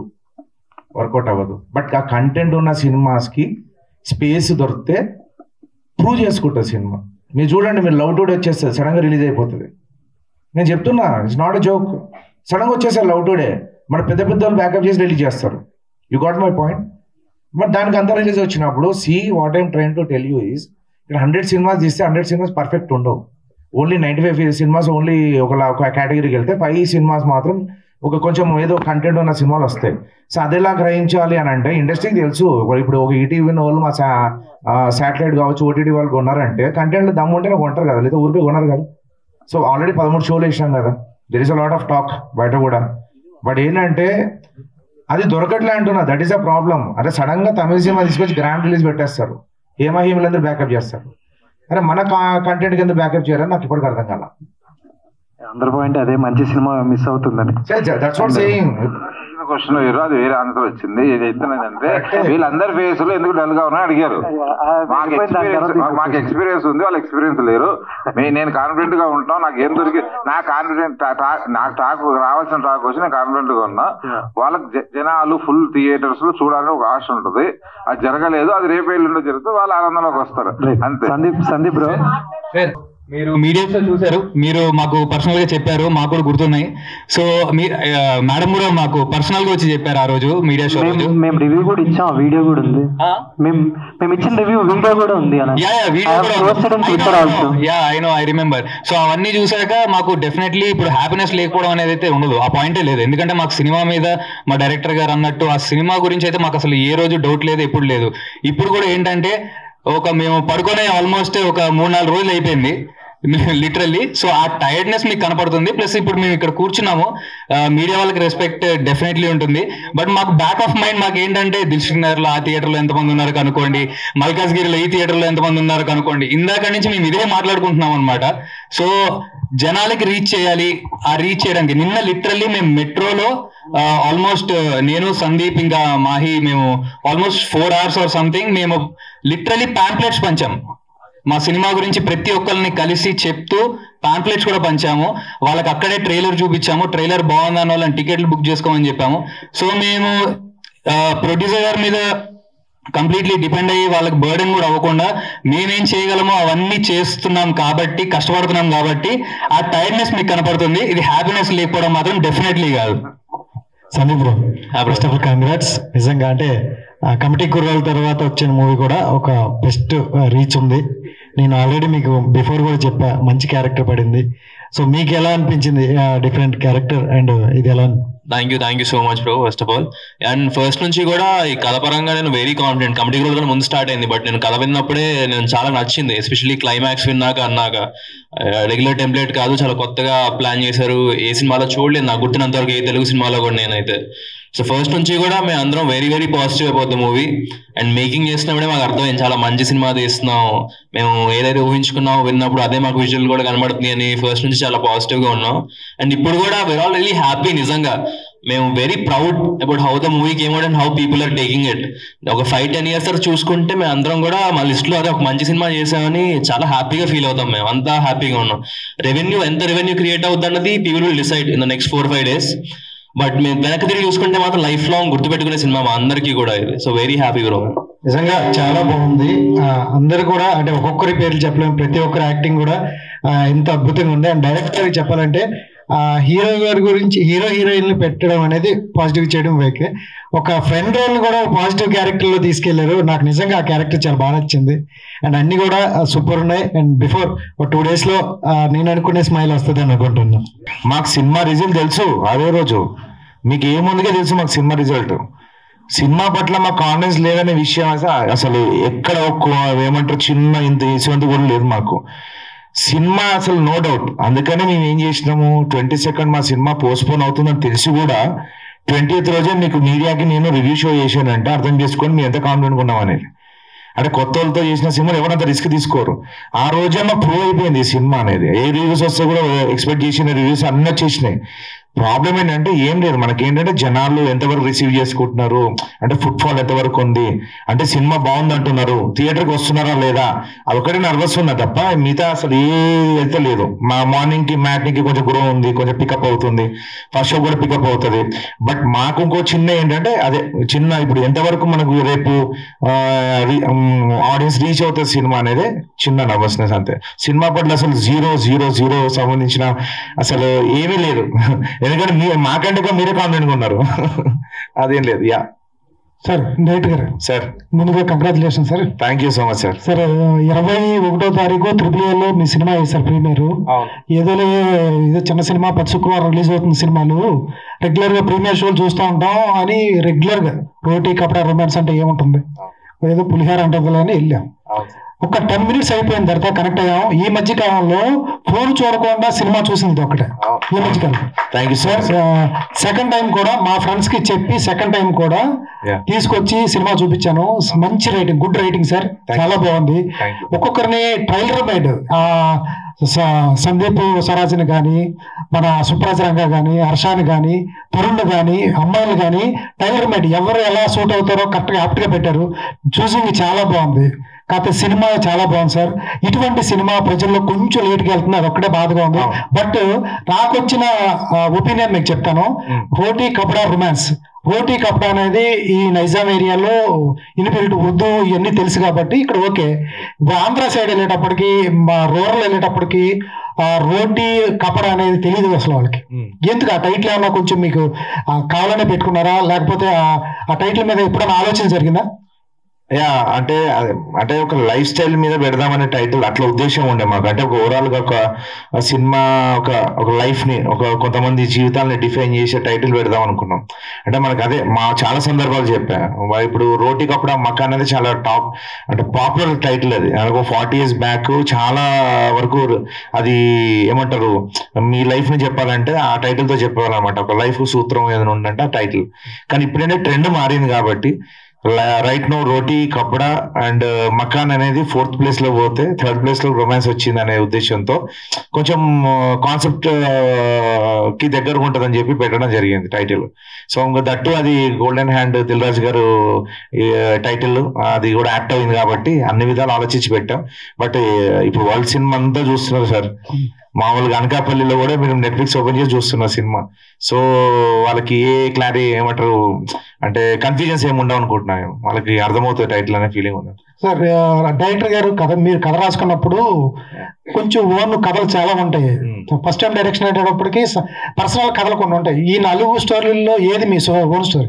Speaker 5: అవ్వదు. బట్ ఆ కంటెంట్ ఉన్న సినిమాస్కి స్పేస్ దొరికితే ప్రూవ్ చేసుకుంటుంది సినిమా. మీరు చూడండి, మీరు లవ్ టుడే వచ్చేస్తుంది, సడన్గా రిలీజ్ అయిపోతుంది. నేను చెప్తున్నా, ఇట్స్ నాట్ ఎ జోక్. సడన్గా వచ్చేస్తారు లవ్ టుడే, మన పెద్ద వాళ్ళు బ్యాకప్ చేసి రిలీజ్ చేస్తారు. You got my point. But దానికి అంతా రిలీజ్ వచ్చినప్పుడు what I'm trying to tell you is, ఇక్కడ 100 సినిమాస్ తీస్తే 100 సినిమాస్ పర్ఫెక్ట్ ఉండవు. ఓన్లీ 95 సినిమాస్ ఓన్లీ ఒక కేటగిరీకి వెళ్తే 5 సినిమాస్ మాత్రం ఒక కొంచెం ఏదో కంటెంట్ ఉన్న సినిమాలు వస్తాయి. సో అదేలా గ్రహించాలి అని అంటే ఇండస్ట్రీకి తెలుసు. ఇప్పుడు ఒక ఈటీవీ వాళ్ళు మా శాటిలైట్ కావచ్చు, ఓటీటీ వాళ్ళు కొన్నారంటే కంటెంట్ దమ్ము ఉంటేనే కొంటారు కదా, లేదా ఊరికే కొన్నారు కదా. సో ఆల్రెడీ 13 షోలు వేసినాం కదా, there is a lot of talk బయట కూడా. బట్ ఏంటంటే అది దొరకట్లే అంటున్నా, దట్ ఈస్ అ ప్రాబ్లం. అంటే సడన్ గా తమిళ సినిమా తీసుకొచ్చి గ్రాండ్ రిలీజ్ పెట్టేస్తారు, హేమహీములందరూ బ్యాకప్ చేస్తారు. అరే మన కంటెంట్ కింద బ్యాకప్ చేయాలని నాకు ఇప్పటికి అర్థం కాల.
Speaker 4: అందరి పాయింట్ అదే, మంచి సినిమా మిస్ అవుతుందని.
Speaker 5: That's what saying.
Speaker 1: క్వశ్చన్ వేరు, అది వేరే ఆన్సర్ వచ్చింది. ఏది చెప్తున్నానంటే వీళ్ళందరి ఫేసులు ఎందుకు డల్ గా ఉన్నాయని అడిగారు. మాకు ఎక్స్పీరియన్స్ ఉంది, వాళ్ళ ఎక్స్పీరియన్స్ లేరు. నేను కాన్ఫిడెంట్ గా ఉంటాం. నాకు ఏం దొరికి నా కాన్ఫిడెంట్ నాకు టాక్ రావాల్సిన టాక్ వచ్చి నేను కాన్ఫిడెంట్ గా ఉన్నా. వాళ్ళకి జనాలు ఫుల్ థియేటర్స్ లో చూడాలని ఒక ఆశ ఉంటుంది. అది జరగలేదు, అది రేపు ఎల్లుండో జరుగుతుంది. వాళ్ళు ఆనందంలోకి వస్తారు అంతే.
Speaker 4: సందీప్ బ్రో,
Speaker 6: మీరు మీడియాస్ లో చూసారు, మీరు మాకు పర్సనల్ గా చెప్పారు, మాకు కూడా గుర్తున్నాయి. సో మేడం కూడా మాకు పర్సనల్ గా వచ్చి చెప్పారు ఆ రోజు మీడియా షో.
Speaker 4: మేము రివ్యూ కూడా ఇచ్చాం, వీడియో కూడా ఉంది. మేము ఇచ్చిన రివ్యూ వీడియో కూడా ఉంది.
Speaker 6: I remember. సో అవన్నీ చూసాక మాకు డెఫినెట్లీ ఇప్పుడు హ్యాపీనెస్ లేకపోవడం అనేది అయితే ఉండదు, ఆ పాయింటే లేదు. ఎందుకంటే మాకు సినిమా మీద మా డైరెక్టర్ గారు అన్నట్టు ఆ సినిమా గురించి అయితే మాకు అసలు ఏ రోజు డౌట్ లేదు, ఎప్పుడు లేదు. ఇప్పుడు కూడా ఏంటంటే మేము పడుకునే ఆల్మోస్ట్ ఒక 3-4 రోజులు అయిపోయింది లిటరల్లీ. సో ఆ టైర్డ్నెస్ మీకు కనపడుతుంది. ప్లస్ ఇప్పుడు మేము ఇక్కడ కూర్చున్నాము, మీడియా వాళ్ళకి రెస్పెక్ట్ డెఫినెట్లీ ఉంటుంది. బట్ మాకు బ్యాక్ ఆఫ్ మైండ్ మాకు ఏంటంటే దిల్షుక్ నగర్ లో ఆ థియేటర్ లో ఎంతమంది ఉన్నారు కనుకోండి, మల్కాజ్గిరిలో ఈ థియేటర్ లో ఎంతమంది ఉన్నారు కనుకోండి, ఇందాక నుంచి మేము ఇదే మాట్లాడుకుంటున్నాం అనమాట. సో జనాలకి రీచ్ చేయాలి, ఆ రీచ్ చేయడానికి నిన్న లిటరల్లీ మేము మెట్రోలో ఆల్మోస్ట్ నేను సందీప్ ఇంకా మాహి మేము ఆల్మోస్ట్ 4 hours ఆర్ సంథింగ్ మేము లిటరల్లీ పాంప్లెట్స్ పంచాం. మా సినిమా గురించి ప్రతి ఒక్కరిని కలిసి చెప్తూ పాంప్లెట్స్ కూడా పంచాము. వాళ్ళకి అక్కడే ట్రైలర్ చూపించాము, ట్రైలర్ బాగుందన్న వాళ్ళని టికెట్లు బుక్ చేసుకోమని చెప్పాము. సో మేము ప్రొడ్యూసర్ గారి మీద కంప్లీట్లీ డిపెండ్ అయ్యి వాళ్ళకి బర్డెన్ కూడా అవ్వకుండా మేమేం చేయగలమో అవన్నీ చేస్తున్నాం కాబట్టి, కష్టపడుతున్నాం కాబట్టి ఆ టైర్డ్నెస్ మీకు కనపడుతుంది. ఇది హ్యాపీనెస్ లేకపోవడం మాత్రం డెఫినెట్లీ కాదు.
Speaker 7: Sandeep bro, first of all congrats. నిజంగా అంటే కమిటీ కుర్రాల తర్వాత వచ్చిన మూవీ కూడా ఒక బెస్ట్ రీచ్ ఉంది. నేను ఆల్రెడీ మీకు బిఫోర్ కూడా చెప్పా, మంచి క్యారెక్టర్ పడింది. సో మీకు ఎలా అనిపించింది డిఫరెంట్ క్యారెక్టర్ అండ్ ఇది ఎలా?
Speaker 8: Thank you so much bro first of all. And first నుంచి కూడా ఈ కథ పరంగా నేను వెరీ కాన్ఫిడెంట్. కమిటీ కూడా ముందు స్టార్ట్ అయింది, బట్ నేను కథ విన్నప్పుడే నేను చాలా నచ్చింది. ఎస్పెషల్లీ క్లైమాక్స్ విన్నాక అన్నాక రెగ్యులర్ టెంప్లెట్ కాదు, చాలా కొత్తగా ప్లాన్ చేశారు. ఏ సినిమాలో చూడలేదు నాకు గుర్తున్నంత వరకు, ఏ తెలుగు సినిమాలో కూడా నేనైతే. సో ఫస్ట్ నుంచి కూడా మేము అందరం వెరీ వెరీ పాజిటివ్ అయిపోద్ది మూవీ. అండ్ మేకింగ్ చేసినప్పుడే మాకు అర్థమైంది చాలా మంచి సినిమా తీస్తున్నాం. మేము ఏదైతే ఊహించుకున్నామో విన్నప్పుడు అదే మాకు విజువల్ కూడా కనబడుతుంది అని ఫస్ట్ నుంచి చాలా పాజిటివ్ గా ఉన్నాం. అండ్ ఇప్పుడు కూడా we're all really happy. నిజంగా మేము very proud about how the movie came out and how people are taking it. ఒక 5-10 years తర్వాత చూసుకుంటే మేము అందరం కూడా మా లిస్ట్ లో అదే ఒక మంచి సినిమా చేసామని చాలా హ్యాపీగా ఫీల్ అవుతాం. మేము అంతా హ్యాపీగా ఉన్నాం. ఎంత రెవెన్యూ క్రియేట్ అవుతుంది అన్నది people will decide in the next 4-5 days. But మేము వెనక్కి తిరిగి చూసుకుంటే మాత్రం లైఫ్ లాంగ్ గుర్తుపెట్టుకునే సినిమా మా అందరికీ కూడా ఇది. So very happy bro.
Speaker 7: నిజంగా చాలా బాగుంది. అందరు కూడా అంటే ఒక్కొక్కరి పేర్లు చెప్పలేము, ప్రతి ఒక్కరి యాక్టింగ్ కూడా ఎంత అద్భుతంగా ఉంది. అండ్ డైరెక్టర్ చెప్పాలంటే హీరో గారి గురించి హీరో హీరోయిన్లు పెట్టడం అనేది పాజిటివ్ చేయడం వైకే, ఒక ఫ్రెండ్ రోల్ కూడా పాజిటివ్ క్యారెక్టర్ లో తీసుకెళ్లారు. నాకు నిజంగా ఆ క్యారెక్టర్ చాలా బాగా నచ్చింది. అండ్ అన్ని కూడా సూపర్ ఉన్నాయి. అండ్ బిఫోర్ ఒక 2 days లో నేను అనుకునే స్మైల్ వస్తుంది అని అనుకుంటున్నాను.
Speaker 2: మాకు సినిమా రిజల్ట్ తెలుసు, అదే రోజు మీకు ఏముందుకే తెలుసు మాకు సినిమా రిజల్ట్. సినిమా పట్ల మాకు కాన్ఫిడెన్స్ లేదనే విషయం అసలు ఎక్కడ ఏమంటారు చిన్న ఇంత వేసేంత కూడా లేదు మాకు. సినిమా అసలు నో డౌట్. అందుకనే మేము ఏం చేసినాము, 22nd మా సినిమా పోస్ట్పోన్ అవుతుందని తెలిసి కూడా 20th రోజే మీకు మీడియాకి నేను రివ్యూ షో చేశానంటే అర్థం చేసుకొని మేము ఎంత కాన్ఫిడెంట్గా ఉన్నాం అనేది. అంటే కొత్త వాళ్ళతో చేసిన సినిమాలు ఎవరంత రిస్క్ తీసుకోరు. ఆ రోజే మాకు ప్రూవ్ అయిపోయింది ఈ సినిమా అనేది. ఏ రివ్యూస్ వస్తే కూడా ఎక్స్పెక్ట్ చేసిన రివ్యూస్ అన్నీ వచ్చేసినాయి. ప్రాబ్లం ఏంటంటే ఏం లేదు, మనకేంటంటే జనాలు ఎంతవరకు రిసీవ్ చేసుకుంటున్నారు, అంటే ఫుట్ ఫాల్ ఎంతవరకు ఉంది, అంటే సినిమా బాగుంది అంటున్నారు, థియేటర్కి వస్తున్నారా లేదా, అదొకటి నర్వస్ ఉన్నా తప్ప మిగతా అసలు ఏ అయితే లేదు. మా మార్నింగ్ కి మ్యాట్నికి కొంచెం గ్రో ఉంది, కొంచెం పికప్ అవుతుంది, ఫస్ట్ షో కూడా పికప్ అవుతుంది. బట్ మాకు ఇంకో చిన్న ఏంటంటే అదే చిన్న ఇప్పుడు ఎంతవరకు మనకు రేపు ఆడియన్స్ రీచ్ అవుతుంది సినిమా అనేది చిన్న నర్వస్నెస్ అంతే. సినిమా పట్ల అసలు జీరో సంబంధించిన అసలు ఏమీ లేదు. ఎందుకంటే మాకంటే మీరే కాన్ఫిడెంట్ గా ఉన్నారు. అదేం లేదు. యా
Speaker 7: సార్, డైరెక్టర్ గారు సార్ ముందుగా congratulation sir.
Speaker 2: Thank you so much sir.
Speaker 7: Sir 21వ తారీఖు AAA మీ సినిమా సార్ ప్రీమియర్. ఏదో చిన్న సినిమా 10 శుక్రవారం రిలీజ్ అవుతుంది. సినిమాలు రెగ్యులర్ గా ప్రీమియర్ షోలు చూస్తూ ఉంటాం అని రెగ్యులర్ గా రోటీ కపడా రొమాన్స్ అంటే ఏముంటుంది, ఏదో పులిహార అంటుంది అని వెళ్ళాం. ఒక 10 minutes అయిపోయిన తర్వాత కనెక్ట్ అయ్యాం. ఈ మధ్య కాలంలో ఫోన్ చూడకుండా సినిమా చూసింది ఒకటే ఈ మధ్య కాలం.
Speaker 2: Thank you sir.
Speaker 7: Second time కూడా మా ఫ్రెండ్స్ కి చెప్పి సెకండ్ టైం కూడా తీసుకొచ్చి సినిమా చూపించాను. మంచి రైటింగ్, గుడ్ రైటింగ్ సార్, చాలా బాగుంది. ఒక్కొక్కరిని ట్రైలర్ మేడ్ సందీప్ స్వరాజ్ని కానీ, మన సుప్రాజ్ రంగా కానీ, హర్షాని కానీ, తరుణ్ కానీ, అమ్మాయిలు కానీ టైలర్ మేడ్ ఎవరు ఎలా సూట్ అవుతారో కరెక్ట్గా యాప్ట్గా పెట్టారు. చూసింగ్ చాలా బాగుంది. కాకపోతే సినిమా చాలా బాగుంది సార్. ఇటువంటి సినిమా ప్రజల్లో కొంచెం లేట్గా వెళ్తుంది, అది ఒక్కడే బాధగా ఉంది. బట్ నాకు వచ్చిన ఒపీనియన్ మీకు చెప్తాను. రోటీ కపడా రొమాన్స్, రోటీ కపడా అనేది ఈ నైజాం ఏరియాలో ఇన్ఫిల్ట్ ఉర్దూ ఇవన్నీ తెలుసు కాబట్టి ఇక్కడ ఓకే. ఇప్పుడు ఆంధ్ర సైడ్ వెళ్ళేటప్పటికి, రూరల్ వెళ్ళేటప్పటికి రోటీ కపడా అనేది తెలియదు అసలు వాళ్ళకి. ఎందుకు ఆ టైటిల్ ఏమన్నా కొంచెం మీకు కావాలనే పెట్టుకున్నారా, లేకపోతే ఆ టైటిల్ మీద ఎప్పుడైనా ఆలోచన జరిగిందా?
Speaker 2: యా, అంటే ఒక లైఫ్ స్టైల్ మీద పెడదామనే టైటిల్ అట్లా ఉద్దేశం ఉండే మాకు. అంటే ఒక ఓవరాల్ గా ఒక సినిమా ఒక లైఫ్ ని, కొంతమంది జీవితాలని డిఫైన్ చేసే టైటిల్ పెడదాం అనుకున్నాం. అంటే మనకు అదే చాలా సందర్భాలు చెప్పా. ఇప్పుడు రోటీ కపడా మకాన్ అనేది చాలా అంటే పాపులర్ టైటిల్. అది ఒక 40 years బ్యాక్ చాలా వరకు అది ఏమంటారు, మీ లైఫ్ ని చెప్పాలంటే ఆ టైటిల్ తో చెప్పాలన్నమాట. ఒక లైఫ్ సూత్రం ఏదైనా ఉందంటే ఆ టైటిల్. కానీ ఇప్పుడైతే ట్రెండ్ మారింది కాబట్టి right no Roti Kapda and Makaan అనేది 4th place లో పోతే 3rd place లో రొమాన్స్ వచ్చింది అనే ఉద్దేశంతో కొంచెం కాన్సెప్ట్ కి దగ్గరగా ఉంటుందని చెప్పి పెట్టడం జరిగింది టైటిల్. సో ఇంకా దట్టు అది గోల్డెన్ హ్యాండ్ దిల్ రాజు గారు టైటిల్, అది కూడా యాక్ట్ అయింది కాబట్టి అన్ని విధాలు ఆలోచించి పెట్టాం. బట్ ఇప్పుడు వరల్డ్ సినిమా అంతా చూస్తున్నారు సార్. మామూలుగా అనకాపల్లిలో కూడా మీరు నెట్ఫ్లిక్స్ ఓపెన్ చేసి చూస్తున్నారు సినిమా. సో వాళ్ళకి క్లారిటీ ఏమంటారు అంటే కన్ఫ్యూజన్స్ ఏమి ఉండవు అనుకుంటున్నాను. వాళ్ళకి అర్థమవుతుంది టైటిల్ అనే ఫీలింగ్ ఉంది
Speaker 7: సార్. డైరెక్టర్ గారు మీరు కథ రాసుకున్నప్పుడు కొంచెం ఓన్ కథలు చాలా ఉంటాయి. ఫస్ట్ టైం డైరెక్షన్ అయ్యేటప్పటికి పర్సనల్ కథలు కొన్ని ఉంటాయి. ఈ 4 స్టోరీల్లో ఏది మీ ఓన్ స్టోరీ?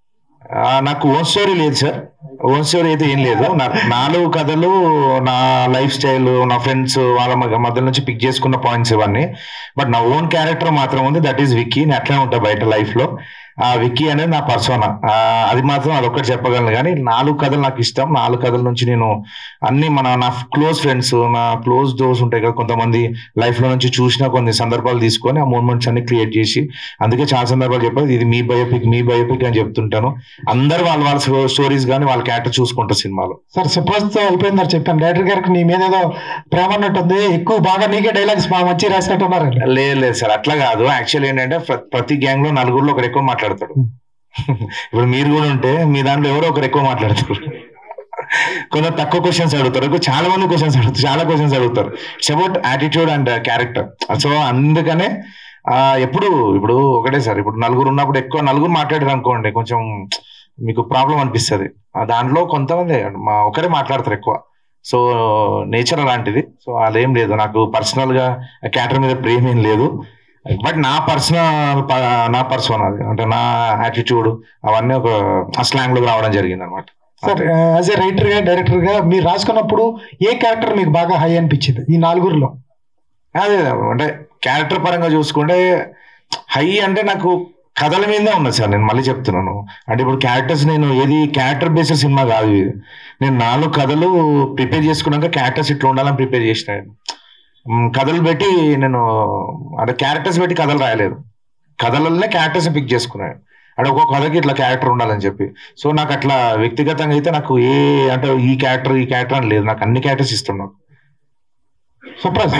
Speaker 2: నాకు ఓన్ స్టోరీ లేదు సార్. ఓన్ స్టోరీ అయితే ఏం లేదు. 4 కథలు నా లైఫ్ స్టైల్, నా ఫ్రెండ్స్ వాళ్ళ మధ్య నుంచి పిక్ చేసుకున్న పాయింట్స్ ఇవన్నీ. బట్ నా ఓన్ క్యారెక్టర్ మాత్రం ఉంది, దట్ ఈస్ విక్కీ. నేను అట్లనే ఉంటా బయట లైఫ్ లో. ఆ విక్కీ అనేది నా పర్సోనా. అది మాత్రం అదొక్కటి చెప్పగలను. కానీ 4 కథలు నాకు ఇష్టం. 4 కథల నుంచి నేను అన్ని నా క్లోజ్ ఫ్రెండ్స్, నా క్లోజ్ డోర్స్ ఉంటాయి కదా, కొంతమంది లైఫ్ లో నుంచి చూసిన కొన్ని సందర్భాలు తీసుకొని ఆ మూమెంట్స్ అన్ని క్రియేట్ చేసి, అందుకే చాలా సందర్భాలు చెప్పారు ఇది మీ బయోపిక్ అని చెప్తుంటాను. అందరు వాళ్ళ స్టోరీస్ కానీ వాళ్ళ క్యారెక్టర్ చూసుకుంటారు సినిమాలో.
Speaker 7: సార్ సుప్రజ్ అయిపోయిందని చెప్పాను. డైరెక్టర్ గారికి నీ మీద ఏదో ప్రేమ అన్నట్టుంది, ఎక్కువ బాగా నీకే డైలాగ్స్ మంచి రాసినట్టున్నారు.
Speaker 2: లేదు సార్, అట్లా కాదు. యాక్చువల్ ఏంటంటే ప్రతి గ్యాంగ్ లో 4 ఒకరు ఎక్కువ మాట్లాడతాడు. ఇప్పుడు మీరు కూడా ఉంటే మీ దాంట్లో ఎవరో ఒకరు ఎక్కువ మాట్లాడతారు, కొంచెం తక్కువ క్వశ్చన్స్ అడుగుతారు, చాలా మంది చాలా క్వశ్చన్స్ అడుగుతారు. It's about attitude and character. So అందుకనే ఇప్పుడు ఒకటే సార్, ఇప్పుడు 4 ఉన్నప్పుడు ఎక్కువ 4 మాట్లాడారు అనుకోండి కొంచెం మీకు ప్రాబ్లం అనిపిస్తుంది. దాంట్లో కొంతమంది ఒకరే మాట్లాడతారు ఎక్కువ. సో నేచర్ అలాంటిది. సో అదేం లేదు, నాకు పర్సనల్ గా క్యారెక్టర్ మీద ప్రేమ ఏం లేదు. బట్ నా పర్సన్ అది అంటే నా యాటిట్యూడ్ అవన్నీ ఒక స్లాంగ్ లో రావడం జరిగింది అనమాట.
Speaker 7: సార్ యాజ్ ఏ రైటర్ గా, డైరెక్టర్ గా మీరు రాసుకున్నప్పుడు ఏ క్యారెక్టర్ మీకు బాగా హై అనిపించింది ఈ 4లో?
Speaker 2: అదే అంటే క్యారెక్టర్ పరంగా చూసుకుంటే హై అంటే నాకు కథల మీదే ఉన్నది సార్. నేను మళ్ళీ చెప్తున్నాను, అంటే ఇప్పుడు క్యారెక్టర్స్ నేను ఏది క్యారెక్టర్ బేస్డ్ సినిమా కాదు ఇది. నేను 4 కథలు ప్రిపేర్ చేసుకున్నాక క్యారెక్టర్స్ ఇట్లా ఉండాలని ప్రిపేర్ చేసిన. కథలు పెట్టి నేను అంటే క్యారెక్టర్స్ పెట్టి కథలు రాయలేదు, కథలనే క్యారెక్టర్స్ పిక్ చేసుకున్నాను. అంటే ఒక్కొక్క కథకి ఇట్లా క్యారెక్టర్ ఉండాలని చెప్పి. సో నాకు అట్లా వ్యక్తిగతంగా అయితే నాకు అంటే ఈ క్యారెక్టర్ అని లేదు, నాకు అన్ని క్యారెక్టర్స్ ఇస్తున్నాను.
Speaker 7: సుప్రజ్,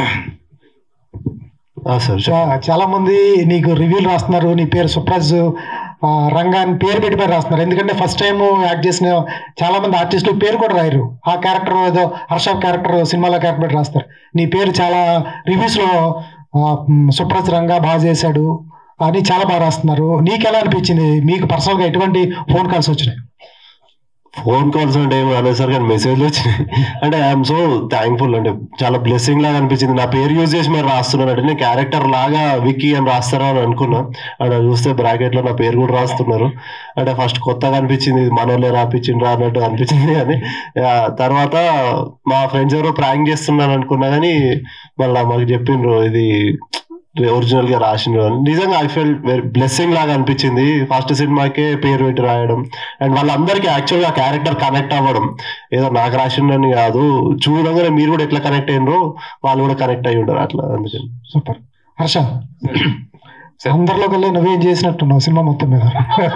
Speaker 7: చాలా మంది నీకు రివ్యూలు రాస్తున్నారు, నీ పేరు సుప్రజ్ రంగా అని పేరు పెట్టి రాస్తున్నారు. ఎందుకంటే ఫస్ట్ టైం యాక్ట్ చేసిన చాలా మంది ఆర్టిస్టులు పేరు కూడా రాయరు. ఆ క్యారెక్టర్ ఏదో హర్ష క్యారెక్టర్ సినిమాలో క్యారెక్టర్ పెట్టి రాస్తారు. నీ పేరు చాలా రివ్యూస్ లో సుప్రజ్ రంగా బాగా చేశాడు అని చాలా బాగా రాస్తున్నారు. నీకు ఎలా అనిపించింది? మీకు పర్సనల్ గా ఎటువంటి ఫోన్ కాల్స్ వచ్చినాయి?
Speaker 9: ఫోన్ కాల్స్ అంటే ఏమి రాలేదు సార్, కానీ మెసేజ్లు వచ్చినాయి. అంటే ఐఎమ్ సో థ్యాంక్ఫుల్. అంటే చాలా బ్లెస్సింగ్ లాగా అనిపించింది. నా పేరు యూజ్ చేసి మీరు రాస్తున్నారు అంటే నేను క్యారెక్టర్ లాగా విక్కీ అని రాస్తారా అని అనుకున్నా. అంటే చూస్తే బ్రాకెట్ లో నా పేరు కూడా రాస్తున్నారు. అంటే ఫస్ట్ కొత్తగా అనిపించింది, ఇది మనోళ్ళే రాపించిండ్రా అన్నట్టు అనిపించింది. కానీ తర్వాత మా ఫ్రెండ్స్ ఎవరో ప్రాంక్ చేస్తున్నారు అనుకున్నా, కానీ మళ్ళీ మాకు చెప్పిండ్రు ఇది ఒరిజినల్ గా రాసిండ్రు అని. నిజంగా ఐ ఫెల్ వెరీ బ్లెస్సింగ్ లాగా అనిపించింది. ఫస్ట్ సినిమాకే పేరు పెట్టి రాయడం అండ్ వాళ్ళందరికీ యాక్చువల్గా క్యారెక్టర్ కనెక్ట్ అవ్వడం, ఏదో నాకు రాసిండని కాదు, చూడగానే మీరు కూడా ఎట్లా కనెక్ట్ అయినరో వాళ్ళు కూడా కనెక్ట్ అయ్యి ఉంటారు అట్లా. అందుకని
Speaker 7: సూపర్. హర్ష, అందరిలో కల్లా నువ్వేం చేసినట్టున్నావు సినిమా మొత్తం మీద.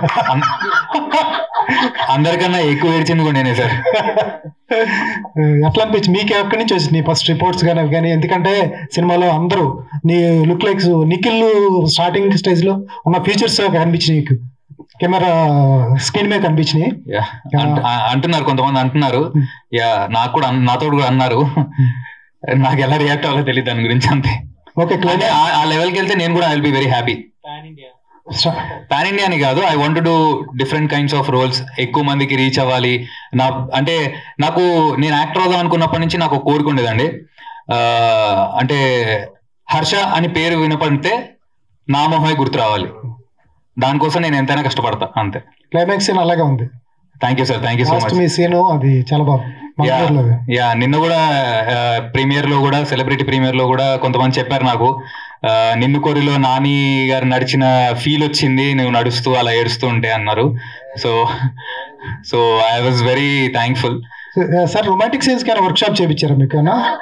Speaker 6: అందరికన్నా ఎక్కువ ఏడ్చింది కూడా నేనే సార్.
Speaker 7: ఎట్లా అనిపించింది మీకు? ఎక్కడి నుంచి వచ్చింది ఫస్ట్ రిపోర్ట్స్ కానీ అవి కానీ? ఎందుకంటే సినిమాలో అందరూ నీ look like Nikhil starting stage లో ఉన్న ఫీచర్స్ కనిపించినాయి నీకు, కెమెరా స్క్రీన్ మీద కనిపించినాయి
Speaker 6: అంటున్నారు కొంతమంది అంటున్నారు. నాకు కూడా నాతో కూడా అన్నారు. నాకు ఎలా రియాక్ట్ అవ్వాలో తెలియదు దాని గురించి, అంతే.
Speaker 7: ఓకే,
Speaker 6: ఆ లెవెల్కి వెళ్తే నేను కూడా I will be very happy. Pan India అని కాదు, I want to do different kinds of roles, ఎక్కువ మందికి రీచ్ అవ్వాలి. అంటే నేను యాక్టర్ అవుదాం అనుకున్నప్పటి నుంచి నాకు ఒక కోరిక ఉండేదండి. అంటే హర్ష అని పేరు వినపడితే నా మొహమే గుర్తు రావాలి. దానికోసం నేను ఎంతైనా కష్టపడతా, అంతే.
Speaker 7: క్లైమాక్స్ సీన్ అలాగే ఉంది.
Speaker 6: Thank you sir, thank you so much.
Speaker 7: మీ సీన్ అది చాలా బాగుంది.
Speaker 6: నిన్న కూడా ప్రీమియర్ లో కూడా, సెలబ్రిటీ ప్రీమియర్ లో కూడా కొంతమంది చెప్పారు నాకు, నిన్ను కోరిలో నాని గారు నడిచిన ఫీల్ వచ్చింది నువ్వు నడుస్తూ అలా ఏడుస్తూ ఉంటే అన్నారు. So I was very thankful.
Speaker 7: Sir romantic scenes కానీ వర్క్ షాప్ చేయించారా మీకు?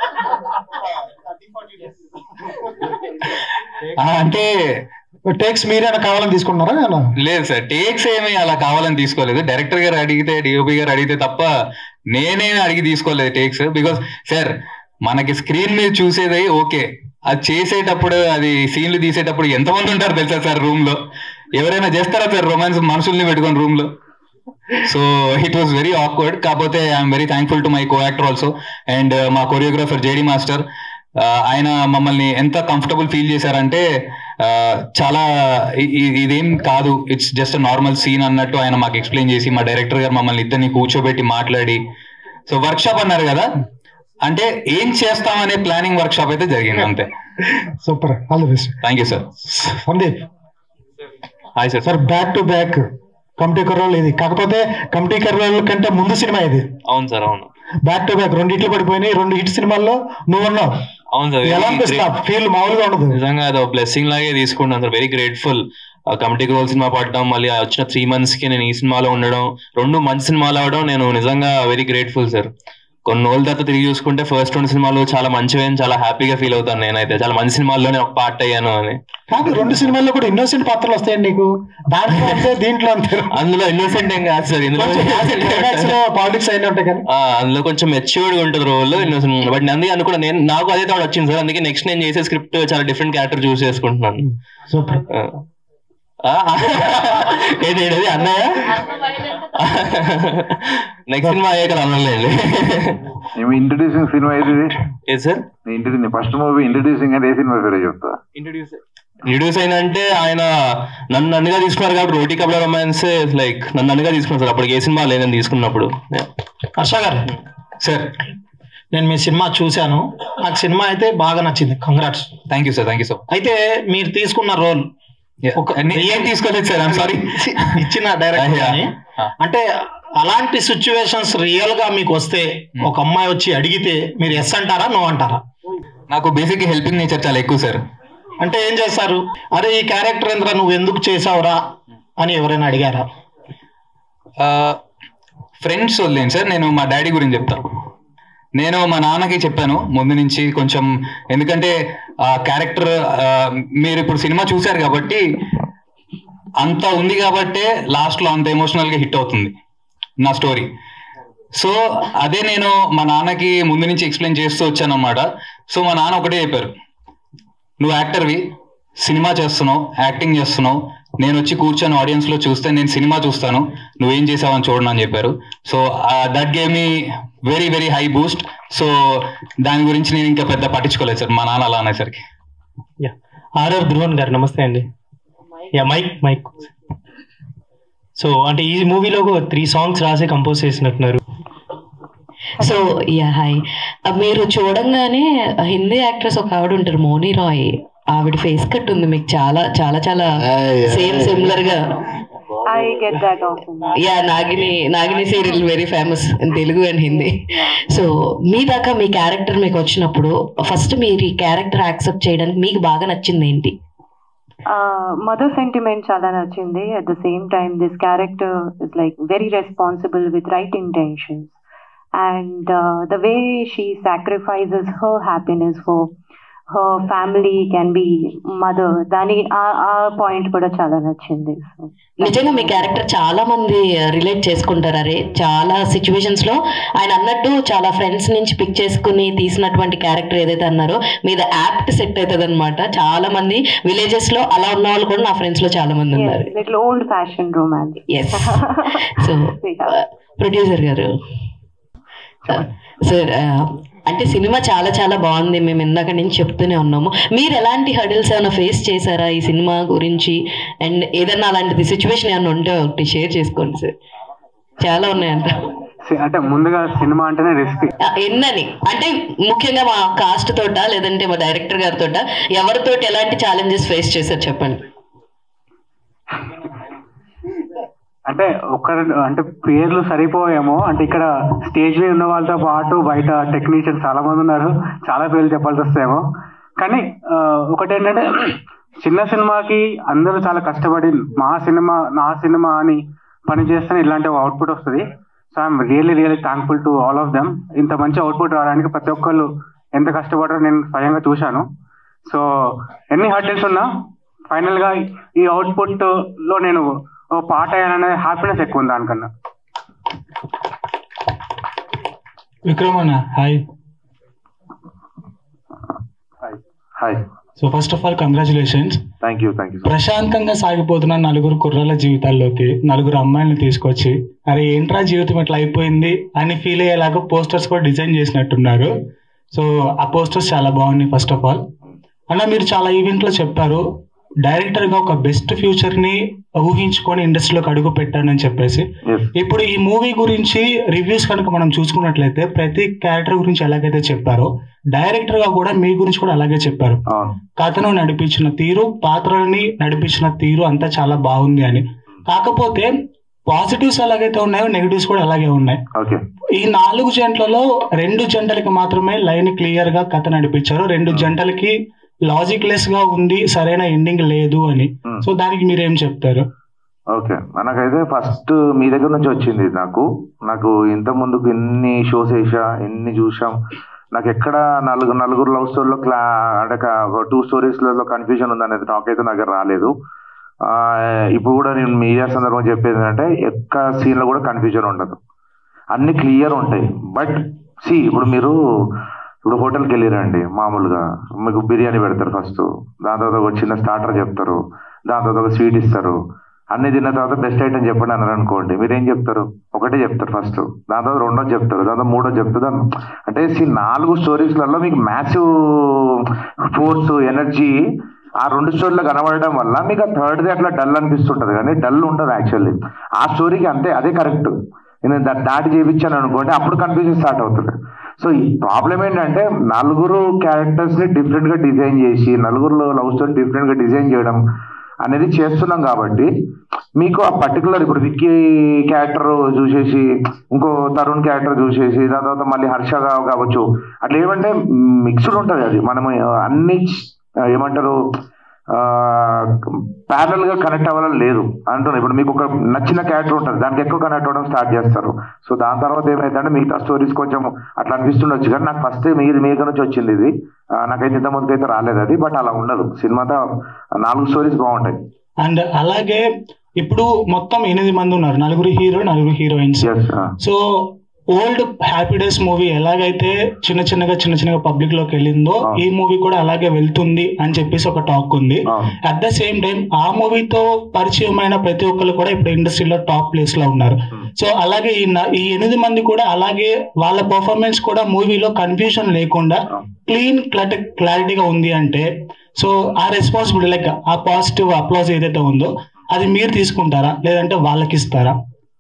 Speaker 6: అంటే
Speaker 7: టేక్స్ మీరేనా కావాలని తీసుకున్నారా?
Speaker 6: లేదు సార్, టేక్స్ ఏమి అలా కావాలని తీసుకోలేదు. డైరెక్టర్ గారు అడిగితే, డిఓపి గారు అడిగితే తప్ప నేనేమి అడిగి తీసుకోలేదు టేక్స్. బికాస్ సార్ మనకి స్క్రీన్ మీద చూసేది ఓకే, అది చేసేటప్పుడు, అది సీన్లు తీసేటప్పుడు ఎంతమంది ఉంటారు తెలుసా సార్ రూమ్ లో? ఎవరైనా చేస్తారా సార్ రొమాన్స్ మనుషుల్ని పెట్టుకొని రూమ్ లో? So it was very awkward. కాకపోతే I'm very thankful to my co actor also and మా కొరియోగ్రాఫర్ జేడి మాస్టర్. ఆయన మమ్మల్ని ఎంత కంఫర్టబుల్ ఫీల్ చేశారంటే, చాలా ఇదేం కాదు, ఇట్స్ జస్ట్ నార్మల్ సీన్ అన్నట్టు ఆయన మాకు ఎక్స్ప్లెయిన్ చేసి, మా డైరెక్టర్ గారు మమ్మల్ని ఇద్దరిని కూర్చోబెట్టి మాట్లాడి, సో వర్క్ షాప్ అన్నారు కదా, అంటే ఏం చేస్తామనే ప్లానింగ్ వర్క్ షాప్ అయితే జరిగింది, అంతే.
Speaker 7: Super, all the best.
Speaker 6: Thank you sir.
Speaker 7: Sandeep.
Speaker 6: Hi sir.
Speaker 7: Sir back to back committee కర్రోల్ ఇది, కాకపోతే కమిటీ కర్రోల్ కంటే ముందు సినిమా ఇది.
Speaker 8: అవును సార్, అవును.
Speaker 7: బ్యాక్ టు బ్యాక్ 2 హిట్లు పడిపోయినాయి, 2 హిట్ సినిమాల్లో నువ్వు ఉన్నావు.
Speaker 8: అవును సార్,
Speaker 7: ఎలా అనిపిస్తా? ఫీల్ మామూలుగా ఉండదు.
Speaker 8: నిజంగా అది బ్లెస్సింగ్ లాగే తీసుకుంటాను sir. Very grateful. Committee role cinema పడడం, మళ్ళీ వచ్చిన 3 months కి నేను ఈ సినిమాలో ఉండడం, 2 మంచి సినిమాలు అవడం, నేను నిజంగా వెరీ గ్రేట్ఫుల్ సార్. కొన్ని రోజుల తర్వాత తిరిగి చూసుకుంటే ఫస్ట్ 2 సినిమాలు చాలా మంచివి, చాలా హ్యాపీగా ఫీల్ అవుతాను నేనైతే. చాలా మంచి సినిమాల్లోనే ఒక పార్ట్ అయ్యాను అని.
Speaker 7: కాదు, 2 సినిమాల్లో కూడా ఇన్నోసెంట్ పాత్రలు వస్తాయండి నీకు. దాంట్లో అంతే, దీంట్లో అంతే.
Speaker 8: అందులో ఇన్నోసెంట్ ఏం కాదు సార్, ఇందులో
Speaker 7: పాలిటిక్స్ అయినా ఉంటాయి కానీ
Speaker 8: అందులో కొంచెం మెచ్యూర్డ్ ఉంటుంది రోల్, ఇన్నోసెంట్. బట్ అందుకే అనుకున్నా నేను, నాకు అదే థాట్ వచ్చింది సార్. అందుకే నెక్స్ట్ నేను చేసే స్క్రిప్ట్ చాలా డిఫరెంట్ క్యారెక్టర్ చూస్ చేసుకుంటున్నాను.
Speaker 7: సూపర్.
Speaker 8: ఏంటి అన్నయ్య? నెక్స్ట్ సినిమా అయ్యాక అన్నలేండి.
Speaker 1: ఇంట్రడ్యూసింగ్ సినిమా ఏది
Speaker 8: సార్?
Speaker 1: ఫస్ట్ మూవీ ఇంట్రడ్యూసింగ్ అంటే ఏ సినిమా పేరు చెప్తా?
Speaker 8: ఇంట్రడ్యూస్ అయినంటే ఆయన నన్ను అన్నగా తీసుకున్నారు కాబట్టి రోటీ కబలా రొమాన్స్ లైక్ నన్ను అన్నగా తీసుకున్నారు సార్. అప్పటికి ఏ సినిమా లేదని తీసుకున్నప్పుడు.
Speaker 7: హర్ష గారు
Speaker 6: సార్,
Speaker 7: నేను మీ సినిమా చూశాను, నాకు సినిమా అయితే బాగా నచ్చింది. Congrats.
Speaker 6: Thank you sir, thank you sir.
Speaker 7: అయితే మీరు తీసుకున్న రోల్
Speaker 6: ఏం తీసుకోలేదు సార్, ఐమ్ సారీ.
Speaker 7: ఇచ్చిన డైరెక్టర్ అంటే అలాంటి సిచ్యువేషన్స్ రియల్ గా మీకు వస్తే, ఒక అమ్మాయి వచ్చి అడిగితే మీరు ఎస్ అంటారా, నో అంటారా?
Speaker 6: నాకు బేసిక్ హెల్పింగ్ నేచర్ చాలా ఎక్కువ సార్.
Speaker 7: అంటే ఏం చేస్తారు? అరే ఈ క్యారెక్టర్ ఏంద్రా, నువ్వు ఎందుకు చేసావురా అని ఎవరైనా అడిగారా?
Speaker 6: ఫ్రెండ్స్ వదిలేను సార్, నేను మా డాడీ గురించి చెప్తాను. నేను మా నాన్నకి చెప్పాను ముందు నుంచి కొంచెం, ఎందుకంటే ఆ క్యారెక్టర్ మీరు ఇప్పుడు సినిమా చూశారు కాబట్టి అంత ఉంది కాబట్టే లాస్ట్లో అంత ఎమోషనల్గా హిట్ అవుతుంది నా స్టోరీ. సో అదే నేను మా నాన్నకి ముందు నుంచి ఎక్స్ప్లెయిన్ చేస్తూ వచ్చాను అన్నమాట. సో మా నాన్న ఒకటే చెప్పారు, నువ్వు యాక్టర్వి, సినిమా చేస్తున్నావు, యాక్టింగ్ చేస్తున్నావు, నేను వచ్చి కూర్చొని ఆడియన్స్లో చూస్తే నేను సినిమా చూస్తాను, నువ్వేం చేసావని చూడను అని చెప్పారు. So that gave me very very high boost. So దాని గురించి నేను ఇంకా పెద్ద పట్టించుకోలేదు సార్, మా నాన్న అలా అనేసరికి.
Speaker 10: ఆర్ఆర్ ధ్రువన్ గారు నమస్తే అండి. మైక్. సో అంటే ఈ మూవీలో 3 songs రాసి కంపోజ్ చేసినట్టున్నారు.
Speaker 3: సో హాయ్, మీరు చూడంగానే హిందీ యాక్ట్రెస్ ఒక ఆవిడ ఉంటారు, మోనీ రాయ్, ఆవిడ ఫేస్ కట్ ఉంది మీకు చాలా చాలా చాలా సేమ్ సిమిలర్ గా.
Speaker 11: I get that often.
Speaker 3: Yeah, Nagini serial very famous in Telugu and Hindi. So మీ దాకా మీ క్యారెక్టర్ మీకు వచ్చినప్పుడు ఫస్ట్ మీరు ఈ క్యారెక్టర్ యాక్సెప్ట్ చేయడానికి మీకు బాగా నచ్చింది ఏంటి?
Speaker 11: మదర్ సెంటిమెంట్ చాలా నచ్చింది. At the same time this character is like very responsible with right intentions, and the way she sacrifices her happiness for her family can be mother, దాని ఆ పాయింట్ కూడా చాలా నచ్చింది.
Speaker 3: నిజంగా మీ క్యారెక్టర్ చాలా మంది రిలేట్ చేసుకుంటారు. అరే చాలా సిచ్యువేషన్స్ లో ఆయన అన్నట్టు చాలా ఫ్రెండ్స్ నుంచి పిక్ చేసుకుని తీసినటువంటి క్యారెక్టర్ ఏదైతే అన్నారో మీద యాప్ట్ సెట్ అవుతుంది అనమాట. చాలా మంది విలేజెస్ లో అలా ఉన్న వాళ్ళు కూడా నా ఫ్రెండ్స్ లో చాలా మంది ఉన్నారు.
Speaker 11: Old fashion romance.
Speaker 3: Yes. So producer గారు సార్, అంటే సినిమా చాలా చాలా బాగుంది, మేము ఇందాక నుంచి చెప్తూనే ఉన్నాము. మీరు ఎలాంటి హర్డిల్స్ ఏమైనా ఫేస్ చేశారా ఈ సినిమా గురించి? అండ్ ఏదన్నా అలాంటిది సిచ్యువేషన్ ఏమైనా ఉంటే ఒకటి షేర్ చేసుకోండి సార్. చాలా ఉన్నాయంట.
Speaker 12: అంటే ముందుగా సినిమా అంటేనే రిస్క్
Speaker 3: ఎన్నని అంటే ముఖ్యంగా మా కాస్ట్ తోట లేదంటే మా డైరెక్టర్ గారితో ఎవరితోటి ఎలాంటి ఛాలెంజెస్ ఫేస్ చేశారు చెప్పండి.
Speaker 12: అంటే అంటే పేర్లు సరిపోయేమో, అంటే ఇక్కడ స్టేజ్ మీద ఉన్న వాళ్ళతో పాటు బయట టెక్నీషియన్స్ చాలా మంది ఉన్నారు, చాలా పేర్లు చెప్పాల్సి వస్తాయేమో. కానీ ఒకటేంటంటే చిన్న సినిమాకి అందరూ చాలా కష్టపడి నా సినిమా అని పని చేస్తేనే ఇలాంటి అవుట్పుట్ వస్తుంది. So I'm really thankful to all of them. ఇంత మంచి అవుట్పుట్ రావడానికి ప్రతి ఒక్కళ్ళు ఎంత కష్టపడారో నేను స్వయంగా చూశాను. సో ఎన్ని హర్డిల్స్ ఉన్నా ఫైనల్గా ఈ అవుట్పుట్ లో నేను ఓ పాట అయ్యాననే హ్యాపీనెస్ ఎక్కువ ఉంది దానికన్నా.
Speaker 13: విక్రమ్ అన్న hi.
Speaker 2: Hi.
Speaker 13: So first of all congratulations.
Speaker 2: Thank you.
Speaker 13: ప్రశాంతంగా సాగిపోతున్న నలుగురు కుర్రాల జీవితాల్లోకి నలుగురు అమ్మాయిలను తీసుకొచ్చి అరే ఏంట్రా జీవితం ఇట్లా అయిపోయింది అని ఫీల్ అయ్యేలాగా పోస్టర్స్ కూడా డిజైన్ చేసినట్టున్నారు. సో ఆ పోస్టర్స్ చాలా బాగున్నాయి. ఫస్ట్ ఆఫ్ ఆల్ అన్న, మీరు చాలా ఈవెంట్లో చెప్పారు డైరెక్టర్ గా ఒక బెస్ట్ ఫ్యూచర్ ని ఊహించుకొని ఇండస్ట్రీలోకి అడుగు పెట్టానని చెప్పేసి. ఇప్పుడు ఈ మూవీ గురించి రివ్యూస్ కనుక మనం చూసుకున్నట్లయితే ప్రతి క్యారెక్టర్ గురించి ఎలాగైతే చెప్పారో డైరెక్టర్ గా కూడా మీ గురించి కూడా అలాగే చెప్పారు. కథను నడిపించిన తీరు, పాత్రల్ని నడిపించిన తీరు అంతా చాలా బాగుంది అని. కాకపోతే పాజిటివ్స్ ఎలాగైతే ఉన్నాయో నెగిటివ్స్ కూడా అలాగే ఉన్నాయి. ఈ 4 జంటలలో 2 జంటలకి మాత్రమే లైన్ క్లియర్ గా కథ నడిపించారు, 2 జంటలకి లాజిక్ లెస్ గా ఉంది, సరైన ఎండింగ్ లేదు అని. సో దానికి మీరేం చెప్తారు?
Speaker 2: ఓకే, నాకైతే ఫస్ట్ మీ దగ్గర నుంచి వచ్చింది. నాకు ఇంత ముందుకు ఎన్ని షోస్ వేసా, ఎన్ని చూసాం, నాకు ఎక్కడ నలుగురు లవ్ స్టోరీలో అంటే 2 స్టోరీస్లలో కన్ఫ్యూజన్ ఉందనేది నాకైతే దగ్గర రాలేదు. ఇప్పుడు కూడా నేను మీడియా సందర్భంగా చెప్పేది ఏంటంటే ఎక్క సీన్ లో కూడా కన్ఫ్యూజన్ ఉండదు, అన్ని క్లియర్ ఉంటాయి. బట్ ఇప్పుడు హోటల్కి వెళ్ళిరండి, మామూలుగా మీకు బిర్యానీ పెడతారు ఫస్ట్, దాని తర్వాత ఒక చిన్న స్టార్టర్ చెప్తారు, దాని తర్వాత ఒక స్వీట్ ఇస్తారు, అన్ని తిన్న తర్వాత బెస్ట్ ఐటమ్ చెప్పండి అన్నారు అనుకోండి, మీరేం చెప్తారు? ఒకటే చెప్తారు ఫస్ట్, దాని తర్వాత 2వ చెప్తారు, దాని తర్వాత 3వ చెప్తారు. అంటే 4 స్టోరీస్లలో మీకు మ్యాసివ్ ఫోర్స్, ఎనర్జీ ఆ 2 స్టోరీలో కనబడడం వల్ల మీకు ఆ 3rd అట్లా డల్ అనిపిస్తుంటది, కానీ డల్ ఉండదు యాక్చువల్లీ. ఆ స్టోరీకి అదే కరెక్ట్. నేను దాటి చేయించాను అనుకోండి, అప్పుడు కన్ఫ్యూజన్ స్టార్ట్ అవుతుంది. సో ఈ ప్రాబ్లం ఏంటంటే 4 క్యారెక్టర్స్ ని డిఫరెంట్ గా డిజైన్ చేసి, 4 లవ్ స్టోరీ డిఫరెంట్ గా డిజైన్ చేయడం అనేది చేస్తున్నాం కాబట్టి మీకు ఆ పర్టికులర్ ఇప్పుడు విక్కీ క్యారెక్టర్ చూసేసి, ఇంకో తరుణ్ క్యారెక్టర్ చూసేసి, దాని తర్వాత మళ్ళీ హర్ష కావచ్చు, అట్లా ఏమంటే మిక్స్డ్ ఉంటుంది. అది మనం అన్ని ఏమంటారు ప్యారల్ గా కనెక్ట్ అవ్వాలని లేదు అంటున్నాను. ఇప్పుడు మీకు ఒక నచ్చిన క్యారెక్టర్ ఉంటుంది, దానికి ఎక్కువ కనెక్ట్ అవ్వడం స్టార్ట్ చేస్తారు. సో దాని తర్వాత ఏమైందంటే మిగతా స్టోరీస్ కొంచెం అట్లా అనిపిస్తుండొచ్చు, కానీ నాకు ఫస్ట్ మీ నుంచి వచ్చింది ఇది. నాకైతే ఇంత ముందుకు అయితే రాలేదు అది. బట్ అలా ఉండదు, సినిమాతో 4 స్టోరీస్ బాగుంటాయి.
Speaker 13: అండ్ అలాగే ఇప్పుడు మొత్తం 8 మంది ఉన్నారు, 4 hero 4 heroines. So old happy days movie ఎలాగైతే చిన్న చిన్నగా పబ్లిక్ లోకి వెళ్ళిందో ఈ మూవీ కూడా అలాగే వెళ్తుంది అని చెప్పేసి ఒక టాక్ ఉంది. అట్ ద సేమ్ టైం ఆ మూవీతో పరిచయమైన ప్రతి ఒక్కరు కూడా ఇప్పుడు ఇండస్ట్రీలో టాప్ ప్లేస్ లో ఉన్నారు. సో అలాగే ఈ 8 మంది కూడా అలాగే వాళ్ళ పర్ఫార్మెన్స్ కూడా మూవీలో కన్ఫ్యూజన్ లేకుండా క్లీన్ క్లారిటీగా ఉంది అంటే, సో ఆ రెస్పాన్సిబిలిటీ లైక్ ఆ పాజిటివ్ అప్లాజ్ ఏదైతే ఉందో అది మీరు తీసుకుంటారా లేదంటే వాళ్ళకి ఇస్తారా?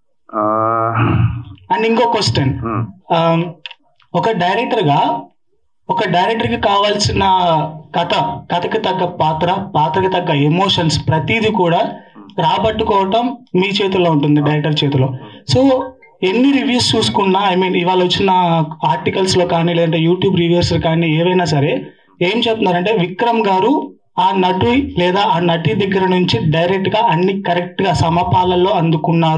Speaker 13: అండ్ ఇంకో క్వశ్చన్, ఒక డైరెక్టర్ కి కావాల్సిన కథకి తగ్గ పాత్రకి తగ్గ ఎమోషన్స్ ప్రతిదీ కూడా రాబట్టుకోవటం మీ చేతిలో ఉంటుంది, డైరెక్టర్ చేతిలో. సో ఎన్ని రివ్యూస్ చూసుకున్నా, ఇవాళ వచ్చిన ఆర్టికల్స్ లో కానీ లేదంటే యూట్యూబ్ రివ్యూస్ కానీ ఏవైనా సరే ఏం చెప్తున్నారంటే విక్రమ్ గారు ఆ నటి లేదా ఆ నటి దగ్గర నుంచి డైరెక్ట్ గా అన్ని కరెక్ట్ గా సమపాలలో అందుకున్నారు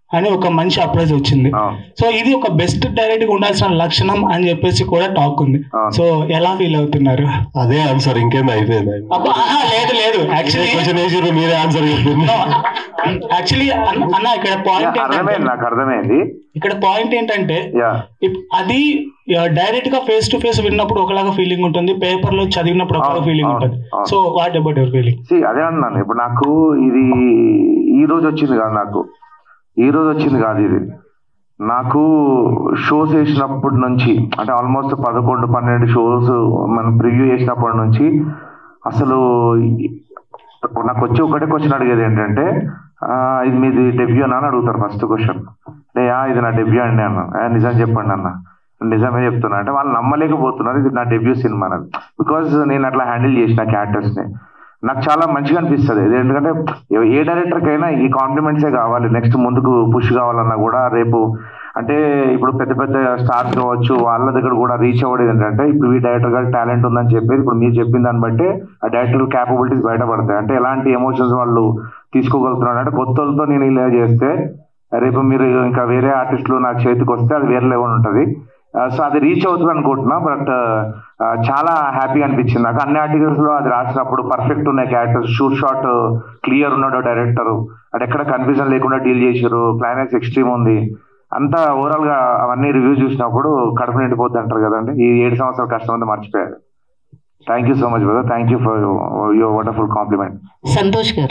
Speaker 13: అని ఒక మంచి అప్రైజ్ వచ్చింది. సో ఇది ఒక బెస్ట్ డైరెక్టర్ ఉండాల్సిన లక్షణం అని చెప్పేసి కూడా టాక్ ఉంది. సో ఎలా ఫీల్ అవుతున్నారు?
Speaker 9: అదే ఆన్సర్, ఇంకేం అయిపోయింది.
Speaker 13: లేదు యాక్చువల్లీ
Speaker 9: మీరే ఆన్సర్
Speaker 13: యాక్చువల్లీ అన్న ఇక్కడ పాయింట్
Speaker 2: నాకు అర్థమైంది.
Speaker 13: ఇక్కడ పాయింట్ ఏంటంటే అది డైరెక్ట్ గా ఫేస్ టు ఫేస్ విన్నప్పుడు ఒకలాగా ఫీలింగ్ ఉంటుంది, పేపర్ లో చదివినప్పుడు ఒకలాగా ఫీలింగ్ ఉంటుంది. So what about your feeling?
Speaker 2: అదే అన్నాను. ఇప్పుడు నాకు ఇది ఈ రోజు వచ్చింది కాదు, ఇది నాకు షోస్ వేసినప్పటి నుంచి, అంటే ఆల్మోస్ట్ 11-12 షోస్ మనం ప్రివ్యూ చేసినప్పటి నుంచి అసలు నాకు వచ్చి ఒకటే క్వశ్చన్ అడిగేది ఏంటంటే, ఇది మీది డెబ్యూ అని అడుగుతారు ఫస్ట్ క్వశ్చన్. ఇది నా డెబ్యూ అండి అన్న. నిజం చెప్పండి అన్న. నిజమే చెప్తున్నా అంటే వాళ్ళు నమ్మలేకపోతున్నారు ఇది నా డెబ్యూ సినిమా అని. బికాజ్ నేను అట్లా హ్యాండిల్ చేసిన క్యారెక్టర్స్ని. నాకు చాలా మంచిగా అనిపిస్తుంది. ఎందుకంటే ఏ డైరెక్టర్కైనా ఈ కాంప్లిమెంట్సే కావాలి. నెక్స్ట్ ముందుకు పుష్ కావాలన్నా కూడా రేపు అంటే ఇప్పుడు పెద్ద పెద్ద స్టార్స్ కావచ్చు, వాళ్ళ దగ్గర కూడా రీచ్ అవ్వడం ఏంటంటే ఇప్పుడు ఈ డైరెక్టర్ గారికి టాలెంట్ ఉందని చెప్పేది ఇప్పుడు మీరు చెప్పిన దాన్ని బట్టి ఆ డైరెక్టర్ క్యాపబిలిటీస్ బయటపడతాయి. అంటే ఎలాంటి ఎమోషన్స్ వాళ్ళు తీసుకోగలుగుతున్నారు అంటే కొత్త వాళ్ళతో నేను ఇలా చేస్తే రేపు మీరు ఇంకా వేరే ఆర్టిస్టులు నాకు చేతికి వస్తే అది వేరే లెవెల్ ఉంటుంది. సో అది రీచ్ అవుతుంది అనుకుంటున్నా. బట్ చాలా హ్యాపీగా అనిపించింది నాకు. అన్ని ఆర్టికల్స్ లో అది రాసినప్పుడు పర్ఫెక్ట్ ఉన్నాయి క్యారెక్టర్స్, షార్ట్ క్లియర్ ఉన్నాడు డైరెక్టర్, అది ఎక్కడ కన్ఫ్యూజన్ లేకుండా డీల్ చేశారు, క్లైమాక్స్ ఎక్స్ట్రీమ్ ఉంది. అంతా ఓవరాల్ గా అవన్నీ రివ్యూ చూసినప్పుడు కడుపు నిండిపోద్ది అంటారు కదండి. ఈ 7 సంవత్సరాల కష్టం అంతా మర్చిపోయారు. Thank you so much brother. Thank you for your wonderful compliment.
Speaker 3: Santosh గారు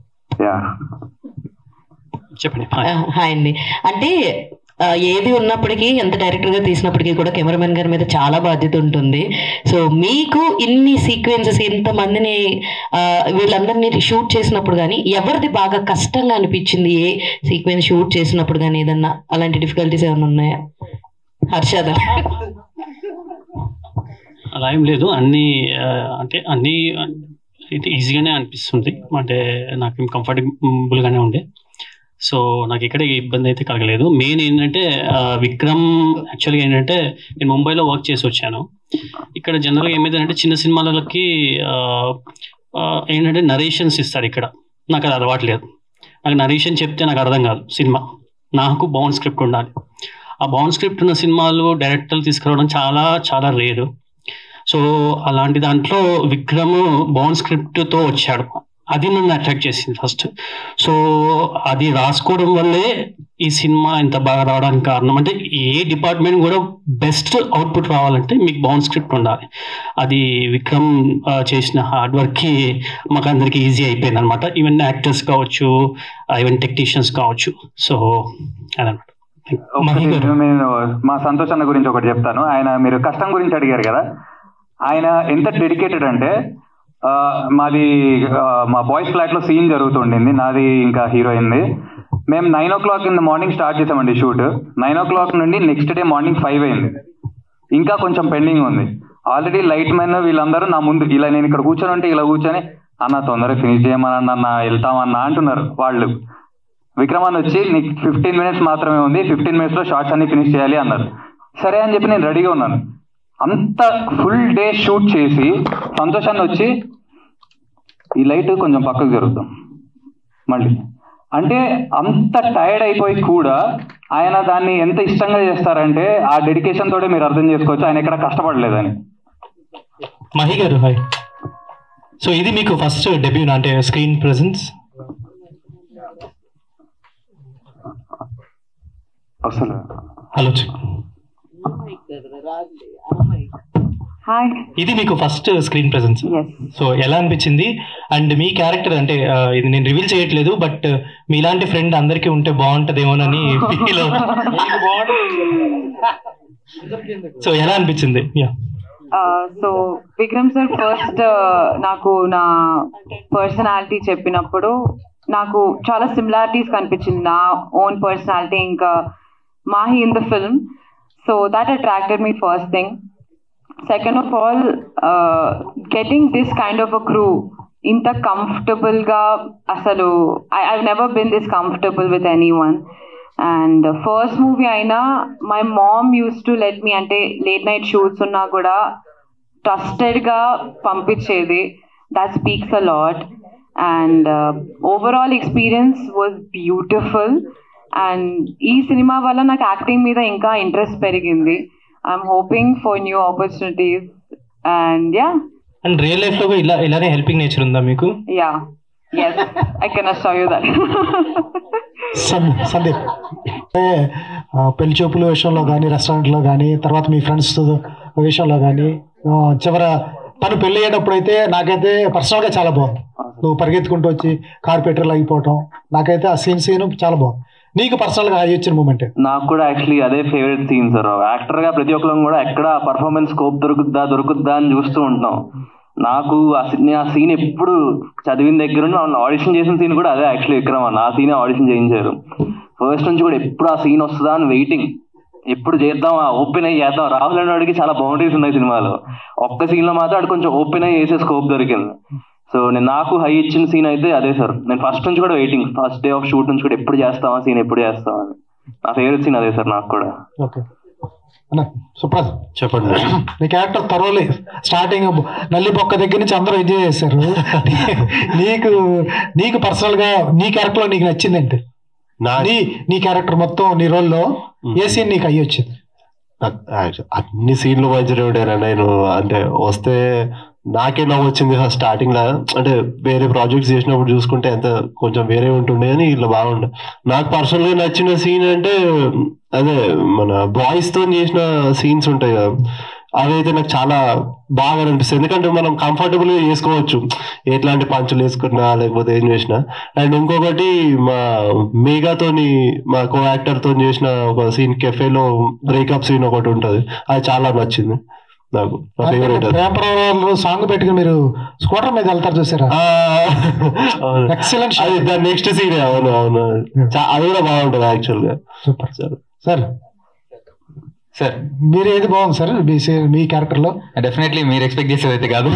Speaker 14: చెప్పండి. హాయ్ అండి. అంటే ఏది ఉన్నప్పటికీ ఎంత డైరెక్టర్ గా తీసినప్పటికీ కూడా కెమెరామెన్ గారి మీద చాలా బాధ్యత ఉంటుంది. సో మీకు ఇన్ని సీక్వెన్సెస్ ఇంతమందిని వీళ్ళందరినీ షూట్ చేసినప్పుడు కానీ ఎవరిది బాగా కష్టంగా అనిపించింది? ఏ సీక్వెన్స్ షూట్ చేసినప్పుడు కానీ ఏదన్నా అలాంటి డిఫికల్టీస్ ఏమైనా ఉన్నాయా? హర్షద?
Speaker 15: అలా ఏం లేదు, అన్నీ అయితే ఈజీగానే అనిపిస్తుంది. అంటే నాకు కంఫర్టబుల్గానే ఉండే. సో నాకు ఎక్కడ ఇబ్బంది అయితే కలగలేదు. మెయిన్ ఏంటంటే విక్రమ్ యాక్చువల్గా ఏంటంటే నేను ముంబైలో వర్క్ చేసి వచ్చాను. ఇక్కడ జనరల్గా ఏమైందంటే చిన్న సినిమాలకి ఏంటంటే నరేషన్స్ ఇస్తారు. ఇక్కడ నాకు అది అలవాటు లేదు. నాకు నరేషన్ చెప్తే నాకు అర్థం కాదు సినిమా. నాకు బౌండ్ స్క్రిప్ట్ ఉండాలి. ఆ బౌండ్ స్క్రిప్ట్ ఉన్న సినిమాలు డైరెక్టర్లు తీసుకురావడం చాలా చాలా రేరు. సో అలాంటి దాంట్లో విక్రమ్ బౌండ్ స్క్రిప్ట్తో వచ్చాడు. అది నన్ను అట్రాక్ట్ చేసింది ఫస్ట్. సో అది రాసుకోవడం వల్లే ఈ సినిమా ఇంత బాగా రావడానికి కారణం. అంటే ఏ డిపార్ట్మెంట్ కూడా బెస్ట్ అవుట్పుట్ రావాలంటే మీకు బౌండ్ స్క్రిప్ట్ ఉండాలి. అది విక్రమ్ చేసిన హార్డ్ వర్క్కి మాకు అందరికీ ఈజీ అయిపోయింది అనమాట. ఈవెన్ యాక్టర్స్ కావచ్చు, ఈవెన్ టెక్నీషియన్స్ కావచ్చు. సో అదనమాట.
Speaker 16: నేను మా సంతోష్ అన్న గురించి ఒకటి చెప్తాను. ఆయన మీరు కష్టం గురించి అడిగారు కదా, ఆయన ఎంత డెడికేటెడ్ అంటే మాది మా బాయ్స్ ఫ్లాట్ లో సీన్ జరుగుతుండింది, నాది ఇంకా హీరోయిన్ది. మేము 9 o'clock in the morning start చేసామండి షూట్. 9 o'clock నుండి నెక్స్ట్ డే మార్నింగ్ 5 అయింది. ఇంకా కొంచెం పెండింగ్ ఉంది. ఆల్రెడీ లైట్ మెన్ వీళ్ళందరూ నా ముందు ఇలా నేను ఇక్కడ కూర్చొని ఉంటే ఇలా కూర్చొని అన్న తొందరగా ఫినిష్ చేయమని అన్న వెళ్తామన్నా అంటున్నారు వాళ్ళు. విక్రమాన్ వచ్చి నీకు 15 minutes మాత్రమే ఉంది, 15 minutes లో షార్ట్స్ అన్ని ఫినిష్ చేయాలి అన్నారు. సరే అని చెప్పి నేను రెడీగా ఉన్నాను. అంత ఫుల్ డే షూట్ చేసి సంతోషాన్ని వచ్చి ఈ లైట్ కొంచెం పక్కకు జరుగుతాం మళ్ళీ అంటే అంత టైర్డ్ అయిపోయి కూడా ఆయన దాన్ని ఎంత ఇష్టంగా చేస్తారంటే ఆ డెడికేషన్ తోటే మీరు అర్థం చేసుకోవచ్చు ఆయన ఎక్కడ కష్టపడలేదని.
Speaker 10: మహి గారు హాయ్. సో ఇది మీకు ఫస్ట్ డెబ్యూ అంటే స్క్రీన్ ప్రెజెన్స్?
Speaker 2: అసలు
Speaker 10: హలో
Speaker 11: హాయ్.
Speaker 10: ఇది మీకు ఫస్ట్ స్క్రీన్ ప్రెజెన్స్. సో ఎలా అనిపించింది? అండ్ మీ క్యారెక్టర్ అంటే ఇది నేను రివీల్ చేయట్లేదు, బట్ మీలాంటి ఫ్రెండ్ అందరికీ ఉంటే బాగుంటదేమోనని ఫీల్ సో ఎలా అనిపించింది?
Speaker 11: సో విక్రమ్ సార్ ఫస్ట్ నాకు నా పర్సనాలిటీ చెప్పినప్పుడు నాకు చాలా సిమిలారిటీస్ కనిపించింది, నా ఓన్ పర్సనాలిటీ ఇంకా Mahi in the film. So that attracted me first thing. Second of all, getting this kind of a crew inta comfortable ga asalu I've never been this comfortable with anyone. And first movie aina my mom used to let me ante late night shoots unna kuda trusted ga pampichedi. That speaks a lot. And overall experience was beautiful. And ఈ cinema వల్ల నాకు acting మీద ఇంకా interest పెరిగింది. I'm hoping for new opportunities and
Speaker 10: and real life లో ఇలానే helping nature ఉందా మీకు?
Speaker 11: yes, I can assure you that.
Speaker 7: Sandeep, పెళ్లి చూపుల విషయంలో కానీ, రెస్టారెంట్లో కానీ, తర్వాత మీ ఫ్రెండ్స్ విషయంలో కానీ, తను పెళ్లి అయ్యేటప్పుడు అయితే నాకైతే పర్సనల్గా చాలా బాగుంది. నువ్వు పరిగెత్తుకుంటూ వచ్చి కార్పెంటర్ అయిపోవటం, నాకైతే ఆ సీన్ చాలా బాగుంది. నీకు పర్సనల్గా హై వచ్చిన మూమెంట్?
Speaker 17: నాకు కూడా యాక్చువల్లీ అదే ఫేవరెట్ సీన్ సార్. యాక్టర్గా ప్రతి ఒక్కరం కూడా ఎక్కడ పర్ఫార్మెన్స్ స్కోప్ దొరుకుద్దా అని చూస్తూ ఉంటాం. నాకు ఆ సీన్ ఎప్పుడు చదివిన దగ్గర ఆడిషన్ చేసిన సీన్ కూడా అదే యాక్చువల్లీ విక్రమ్ అన్న. ఆ సీన్ ఆడిషన్ చేయించారు. ఫస్ట్ నుంచి కూడా ఎప్పుడు ఆ సీన్ వస్తుందా అని వెయిటింగ్. ఎప్పుడు చేద్దాం, ఓపెన్ అయ్యి చేద్దాం. రాహుల్ అన్నవాడికి చాలా బౌండరీస్ ఉన్నాయి సినిమాలో. ఒక్క సీన్లో మాత్రం అటు కొంచెం ఓపెన్ అయ్యి చేసే స్కోప్ దొరికింది. సో నాకు హై ఇచ్చిన సీన్ అయితే అదే సార్. నేను ఫస్ట్ నుంచి కూడా waiting, first day of shoot నుంచి కూడా ఎప్పుడు చేస్తావా సీన్, ఎప్పుడు చేస్తావా అని. నా ఫేవరెట్ సీన్ అదే సార్ నాకు కూడా.
Speaker 7: ఓకే సుప్రజ్,
Speaker 9: చెప్పండి.
Speaker 7: నీ క్యారెక్టర్ తరోలే స్టార్టింగ్ నల్లి బొక్క దగ్గర నుంచి అందరూ ఎంజాయ్ చేశారు. నీకు పర్సనల్ గా నీ క్యారెక్టర్ లో నీకు నచ్చింది ఏంటి? నీ క్యారెక్టర్ మొత్తం నీ రోల్లో ఏ సీన్ నీకు అయ్యి వచ్చింది?
Speaker 9: అన్ని సీన్లు మంచిగా ఉంటాయి. నేను అంటే వస్తే నాకే నవ్వు వచ్చింది స్టార్టింగ్ లా. అంటే వేరే ప్రాజెక్ట్స్ చేసినప్పుడు చూసుకుంటే ఎంత కొంచెం వేరే ఉంటుండే అని ఇలా బాగుండే. నాకు పర్సనల్ గా నచ్చిన సీన్ అంటే అదే మన బాయ్స్ తో చేసిన సీన్స్ ఉంటాయి కదా, అవైతే నాకు చాలా బాగా అనిపిస్తుంది. ఎందుకంటే మనం కంఫర్టబుల్ గా చేసుకోవచ్చు ఎట్లాంటి పంచులు వేసుకున్నా లేకపోతే ఏం చేసినా. అండ్ ఇంకొకటి మా మేఘాతోని మా కో యాక్టర్ తో చేసిన ఒక సీన్, కెఫేలో బ్రేకప్ సీన్ ఒకటి ఉంటది, అది చాలా నచ్చింది నాకు.
Speaker 7: సాంగ్ పెట్టుకుని మీరు స్కూటర్ మీద వెళ్తారు చూసారా? ఎక్సలెంట్.
Speaker 9: అది దాని నెక్స్ట్ సీన్. అవును అవును, అది కూడా బాగుంటది యాక్చువల్ గా.
Speaker 7: Super sir. మీరు ఏది బాగుంది సార్ మీ క్యారెక్టర్ లో?
Speaker 6: డెఫినెట్లీ మీరు ఎక్స్పెక్ట్ చేసేది అయితే కాదు.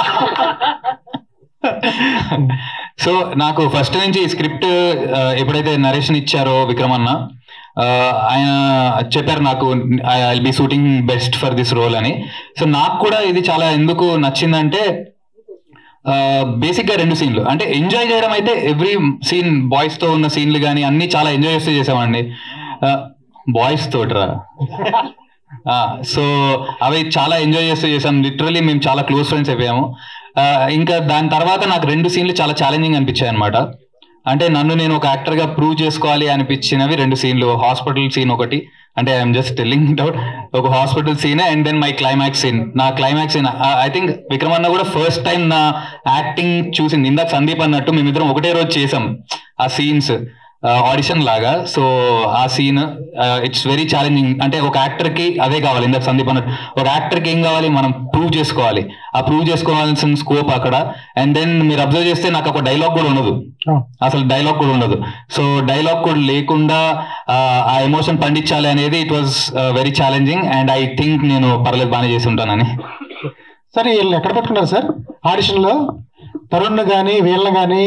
Speaker 6: సో నాకు ఫస్ట్ నుంచి స్క్రిప్ట్ ఎప్పుడైతే నరేషన్ ఇచ్చారో విక్రమ్ అన్న, ఆయన చెప్పారు నాకు I will be shooting best for this role అని. సో నాకు కూడా ఇది చాలా ఎందుకు నచ్చిందంటే బేసిక్ గా 2 సీన్లు అంటే ఎంజాయ్ చేయడం అయితే ఎవ్రీ సీన్ బాయ్స్ తో ఉన్న సీన్లు కానీ అన్ని చాలా ఎంజాయ్ చేస్తూ చేసామండి. బాయ్స్ తోటరా సో అవి చాలా ఎంజాయ్ చేస్తూ చేసాం. లిటరలీ మేము చాలా క్లోజ్ ఫ్రెండ్స్ అయిపోయాము. ఇంకా దాని తర్వాత నాకు 2 సీన్లు చాలా ఛాలెంజింగ్ అనిపించాయి అనమాట. అంటే నన్ను నేను ఒక యాక్టర్ గా ప్రూవ్ చేసుకోవాలి అనిపించినవి 2 సీన్లు. హాస్పిటల్ సీన్ ఒకటి, అంటే I'm just telling it out, ఒక hospital scene. And then my climax scene. నా climax scene I think Vikram అన్న కూడా ఫస్ట్ టైం నా యాక్టింగ్ చూసింది. ఇందాక సందీప్ అన్నట్టు మేమిద్దరం ఒకటే రోజు చేసాం ఆ సీన్స్ ఆడిషన్ లాగా. సో ఆ సీన్ ఇట్స్ వెరీ ఛాలెంజింగ్. అంటే ఒక యాక్టర్ కి అదే కావాలి, ఇందాక సందీప్ అన్నట్టు ఒక యాక్టర్ కి ఏం కావాలి, మనం ప్రూవ్ చేసుకోవాలి. ఆ ప్రూవ్ చేసుకోవాల్సిన స్కోప్ అక్కడ. అండ్ దెన్ మీరు అబ్జర్వ్ చేస్తే నాకు ఒక డైలాగ్ కూడా ఉండదు, అసలు డైలాగ్ కూడా ఉండదు. సో డైలాగ్ కూడా లేకుండా ఆ ఎమోషన్ పండించాలి అనేది it was very challenging. And I think నేను పర్లేదు బాగానే చేసి ఉంటానని.
Speaker 7: సార్ వీళ్ళు ఎక్కడ పెట్టుకున్నారు సార్ ఆడిషన్ లో? తరుణ్ కానీ వీళ్ళని కానీ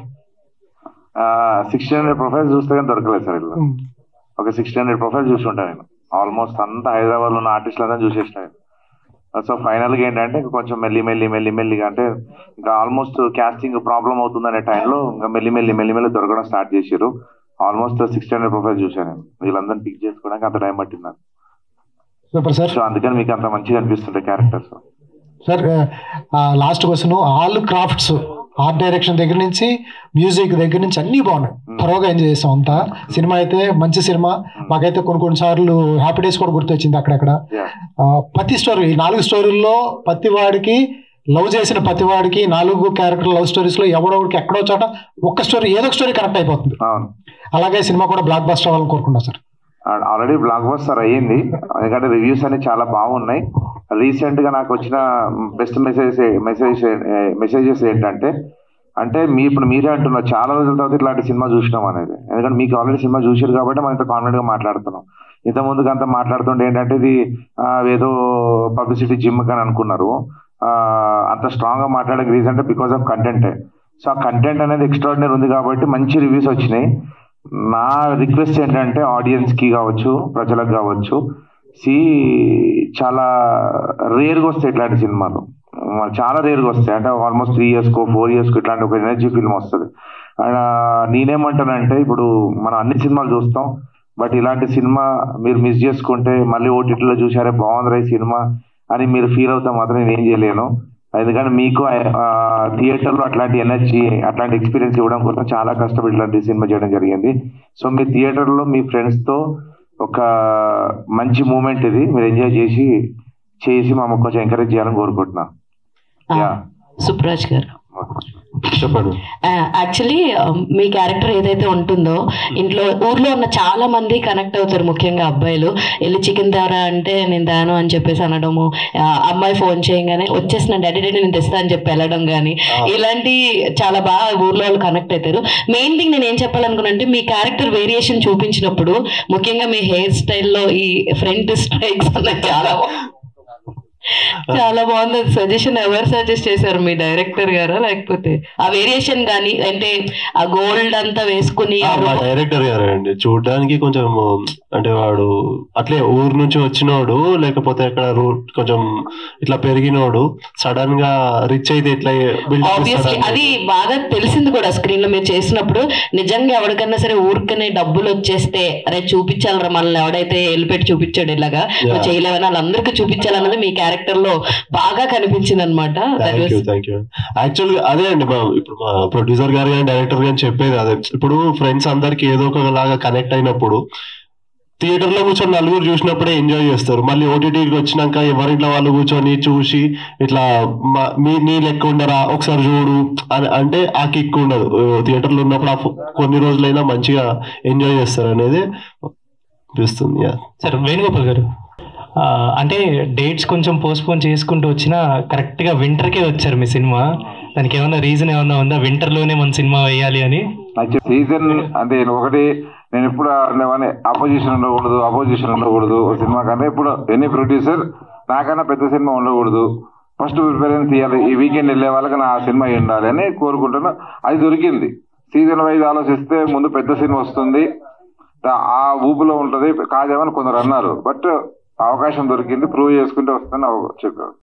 Speaker 2: 1600 ప్రొఫైల్స్ చూస్తే కానీ దొరకలేదు సార్. వీళ్ళు ఒక 1600 ప్రొఫైల్స్ చూస్తుంటాను నేను. ఆల్మోస్ట్ అంతా హైదరాబాద్ లో ఉన్న ఆర్టిస్టులు అంతా చూసేసినాను. సో ఫైనల్ గా ఏంటంటే ఇంకా కొంచెం మెల్లిగా అంటే ఇంకా ఆల్మోస్ట్ కాస్టింగ్ ప్రాబ్లం అవుతుందనే టైంలో ఇంకా మెల్లిమెల్లి దొరకడం స్టార్ట్ చేశారు. ఆల్మోస్ట్ 1600 ప్రొఫైల్స్ చూశాను నేను. వీళ్ళందరినీ పిక్ చేసుకోవడానికి అంత టైం పట్టింది నాకు. సో అందుకని మీకు అంత మంచిగా అనిపిస్తుంటాయి characters.
Speaker 7: Sir last question, all crafts art direction దగ్గర నుంచి మ్యూజిక్ దగ్గర నుంచి అన్నీ బాగున్నాయి. త్వరగా ఎంజాయ్ చేస్తాం అంతా. సినిమా అయితే మంచి సినిమా. మాకైతే కొన్ని సార్లు హ్యాపీ డేస్ కూడా గుర్తొచ్చింది అక్కడక్కడ. ప్రతి స్టోరీ 4 స్టోరీల్లో ప్రతివాడికి లవ్ చేసిన ప్రతివాడికి 4 క్యారెక్టర్ లవ్ స్టోరీస్ లో ఎవడోడికి ఎక్కడో చోట ఒక్క స్టోరీ ఏదో ఒక స్టోరీ కనెక్ట్ అయిపోతుంది. అలాగే సినిమా కూడా బ్లాక్ బస్టర్ అవ్వాలని కోరుకుంటున్నా సార్.
Speaker 2: ఆల్రెడీ బ్లాక్ బస్టర్ అయ్యింది, ఎందుకంటే రివ్యూస్ అన్ని చాలా బాగున్నాయి. రీసెంట్ గా నాకు వచ్చిన బెస్ట్ మెసేజెస్ ఏంటంటే, అంటే ఇప్పుడు మీరే అంటున్నారు చాలా రోజుల తర్వాత ఇట్లాంటి సినిమా చూసినాం అనేది. ఎందుకంటే మీకు ఆల్రెడీ సినిమా చూసారు కాబట్టి మనం ఇంత కాన్ఫిడెంట్ గా మాట్లాడుతున్నాం. ఇంత ముందుకు అంతా మాట్లాడుతుంటే ఏంటంటే ఇది ఏదో పబ్లిసిటీ జిమ్ అని అనుకున్నారు. అంత స్ట్రాంగ్ గా మాట్లాడే రీజన్ అంటే బికాస్ ఆఫ్ కంటెంటే. సో ఆ కంటెంట్ అనేది ఎక్స్ట్రాడినరీ ఉంది కాబట్టి మంచి రివ్యూస్ వచ్చినాయి. నా రిక్వెస్ట్ ఏంటంటే ఆడియన్స్ కి కావచ్చు, ప్రజలకు కావచ్చు, చాలా రేర్గా వస్తాయి ఇట్లాంటి సినిమాలు, చాలా రేర్గా వస్తాయి. అంటే ఆల్మోస్ట్ 3 years 4 years ఇట్లాంటి ఒక ఎనర్జీ ఫిల్మ్ వస్తుంది. నేనేమంటానంటే ఇప్పుడు మనం అన్ని సినిమాలు చూస్తాం, బట్ ఇలాంటి సినిమా మీరు మిస్ చేసుకుంటే మళ్ళీ ఓటీటీలో చూసారే బాగుందిరా ఈ సినిమా అని మీరు ఫీల్ అవుతా మాత్రం నేను ఏం చేయలేను. ఎందుకంటే మీకు థియేటర్లో అట్లాంటి ఎనర్జీ, అట్లాంటి ఎక్స్పీరియన్స్ ఇవ్వడం కోసం చాలా కష్టపడి ఇలాంటి సినిమా చేయడం జరిగింది. సో మీ థియేటర్లో మీ ఫ్రెండ్స్తో ఒక మంచి మూమెంట్ ఇది, మీరు ఎంజాయ్ చేసి మమ్మల్ని కొంచెం ఎంకరేజ్ చేయాలని కోరుకుంటున్నా.
Speaker 14: సుప్రాజ్ గారు
Speaker 9: చెప్పండి.
Speaker 14: యాక్చువల్లీ మీ క్యారెక్టర్ ఏదైతే ఉంటుందో ఊర్లో ఉన్న చాలా మంది కనెక్ట్ అవుతారు, ముఖ్యంగా అబ్బాయిలు. వెళ్ళి చికెన్ తేవరా అంటే నేను తేను అని చెప్పేసి అనడము, అమ్మాయి ఫోన్ చేయగానే వచ్చేసిన డాడీ నేను తెస్తా అని చెప్పి వెళ్ళడం కానీ, ఇలాంటి చాలా బాగా ఊర్లో వాళ్ళు కనెక్ట్ అవుతారు. మెయిన్ థింగ్ నేను ఏం చెప్పాలనుకున్నా అంటే మీ క్యారెక్టర్ వేరియేషన్ చూపించినప్పుడు ముఖ్యంగా మీ హెయిర్ స్టైల్లో ఈ ఫ్రంట్ స్ట్రైక్స్ అన్నది చాలా బాగుంది. సజెషన్ ఎవరు సజెస్ట్ చేశారు, మీ డైరెక్టర్ గారా లేకపోతే ఆ వేరియేషన్ కానీ, అంటే ఆ గోల్డ్ అంతా వేసుకుని?
Speaker 9: మా డైరెక్టర్ గారు అండి. చూడడానికి కొంచెం అంటే వాడు అట్లే ఊరు నుంచి వచ్చినోడు, లేకపోతే అక్కడ కొంచెం ఇట్లా పెరిగినోడు సడన్ గా రిచ్ అయితే ఇట్లా
Speaker 14: అది బాగా తెలిసింది కూడా స్క్రీన్ లో మీరు చేసినప్పుడు. నిజంగా ఎవరికన్నా సరే ఊరికనే డబ్బులు వచ్చేస్తే అరే చూపించాలరా మనల్ని ఎవడైతే వెళ్ళిపెట్టి చూపించాడు ఇలాగా చేయలేవని వాళ్ళందరికీ చూపించాలన్నది మీ క్యారెక్టర్ లో బాగా కనిపించింది అనమాట.
Speaker 9: యాక్చువల్ గా అదే అండి, ఇప్పుడు మా ప్రొడ్యూసర్ గారు కానీ డైరెక్టర్ గారు చెప్పేది అదే. ఇప్పుడు ఫ్రెండ్స్ అందరికి ఏదో ఒకలాగా కనెక్ట్ అయినప్పుడు థియేటర్ లో కూర్చొని నలుగురు చూసినప్పుడే ఎంజాయ్ చేస్తారు. మళ్ళీ ఓటీటీకి వచ్చినాక ఎవరింట్లో వాళ్ళు కూర్చొని చూసి ఇట్లా నీ లెక్క ఉండరా ఒకసారి చూడు అంటే ఆ కిక్ ఉండదు. థియేటర్ లో ఉన్నప్పుడు కొన్ని రోజులైనా మంచిగా ఎంజాయ్ చేస్తారు అనేది అనిపిస్తుంది.
Speaker 10: సార్ వేణుగోపాల్ గారు, అంటే డేట్స్ కొంచెం పోస్ట్పోన్ చేసుకుంటూ వచ్చినా కరెక్ట్గా వింటర్కే వచ్చారు మీ సినిమా. దానికి ఏమన్నా రీజన్ ఏమన్నా ఉందా, వింటర్లోనే మన సినిమా వేయాలి అని?
Speaker 1: రీజన్ అంటే ఒకటి, నేను ఎప్పుడు అపోజిషన్ ఉండకూడదు సినిమా కన్నా. ఇప్పుడు ఎనీ ప్రొడ్యూసర్ నాకన్నా పెద్ద సినిమా ఉండకూడదు, ఫస్ట్ ప్రిఫరెన్స్ ఇవ్వాలి, ఈ వీకెండ్ వెళ్ళే వాళ్ళకి నా సినిమా ఉండాలి అని కోరుకుంటున్నా. అది దొరికింది. సీజన్ వైజ్ ఆలోచిస్తే ముందు పెద్ద సినిమా వస్తుంది, ఆ ఊపులో ఉంటుంది కాదేమని కొందరు అన్నారు. బట్ అవకాశం దొరికింది, ప్రూవ్ చేసుకుంటే వస్తుందని చెప్పారు.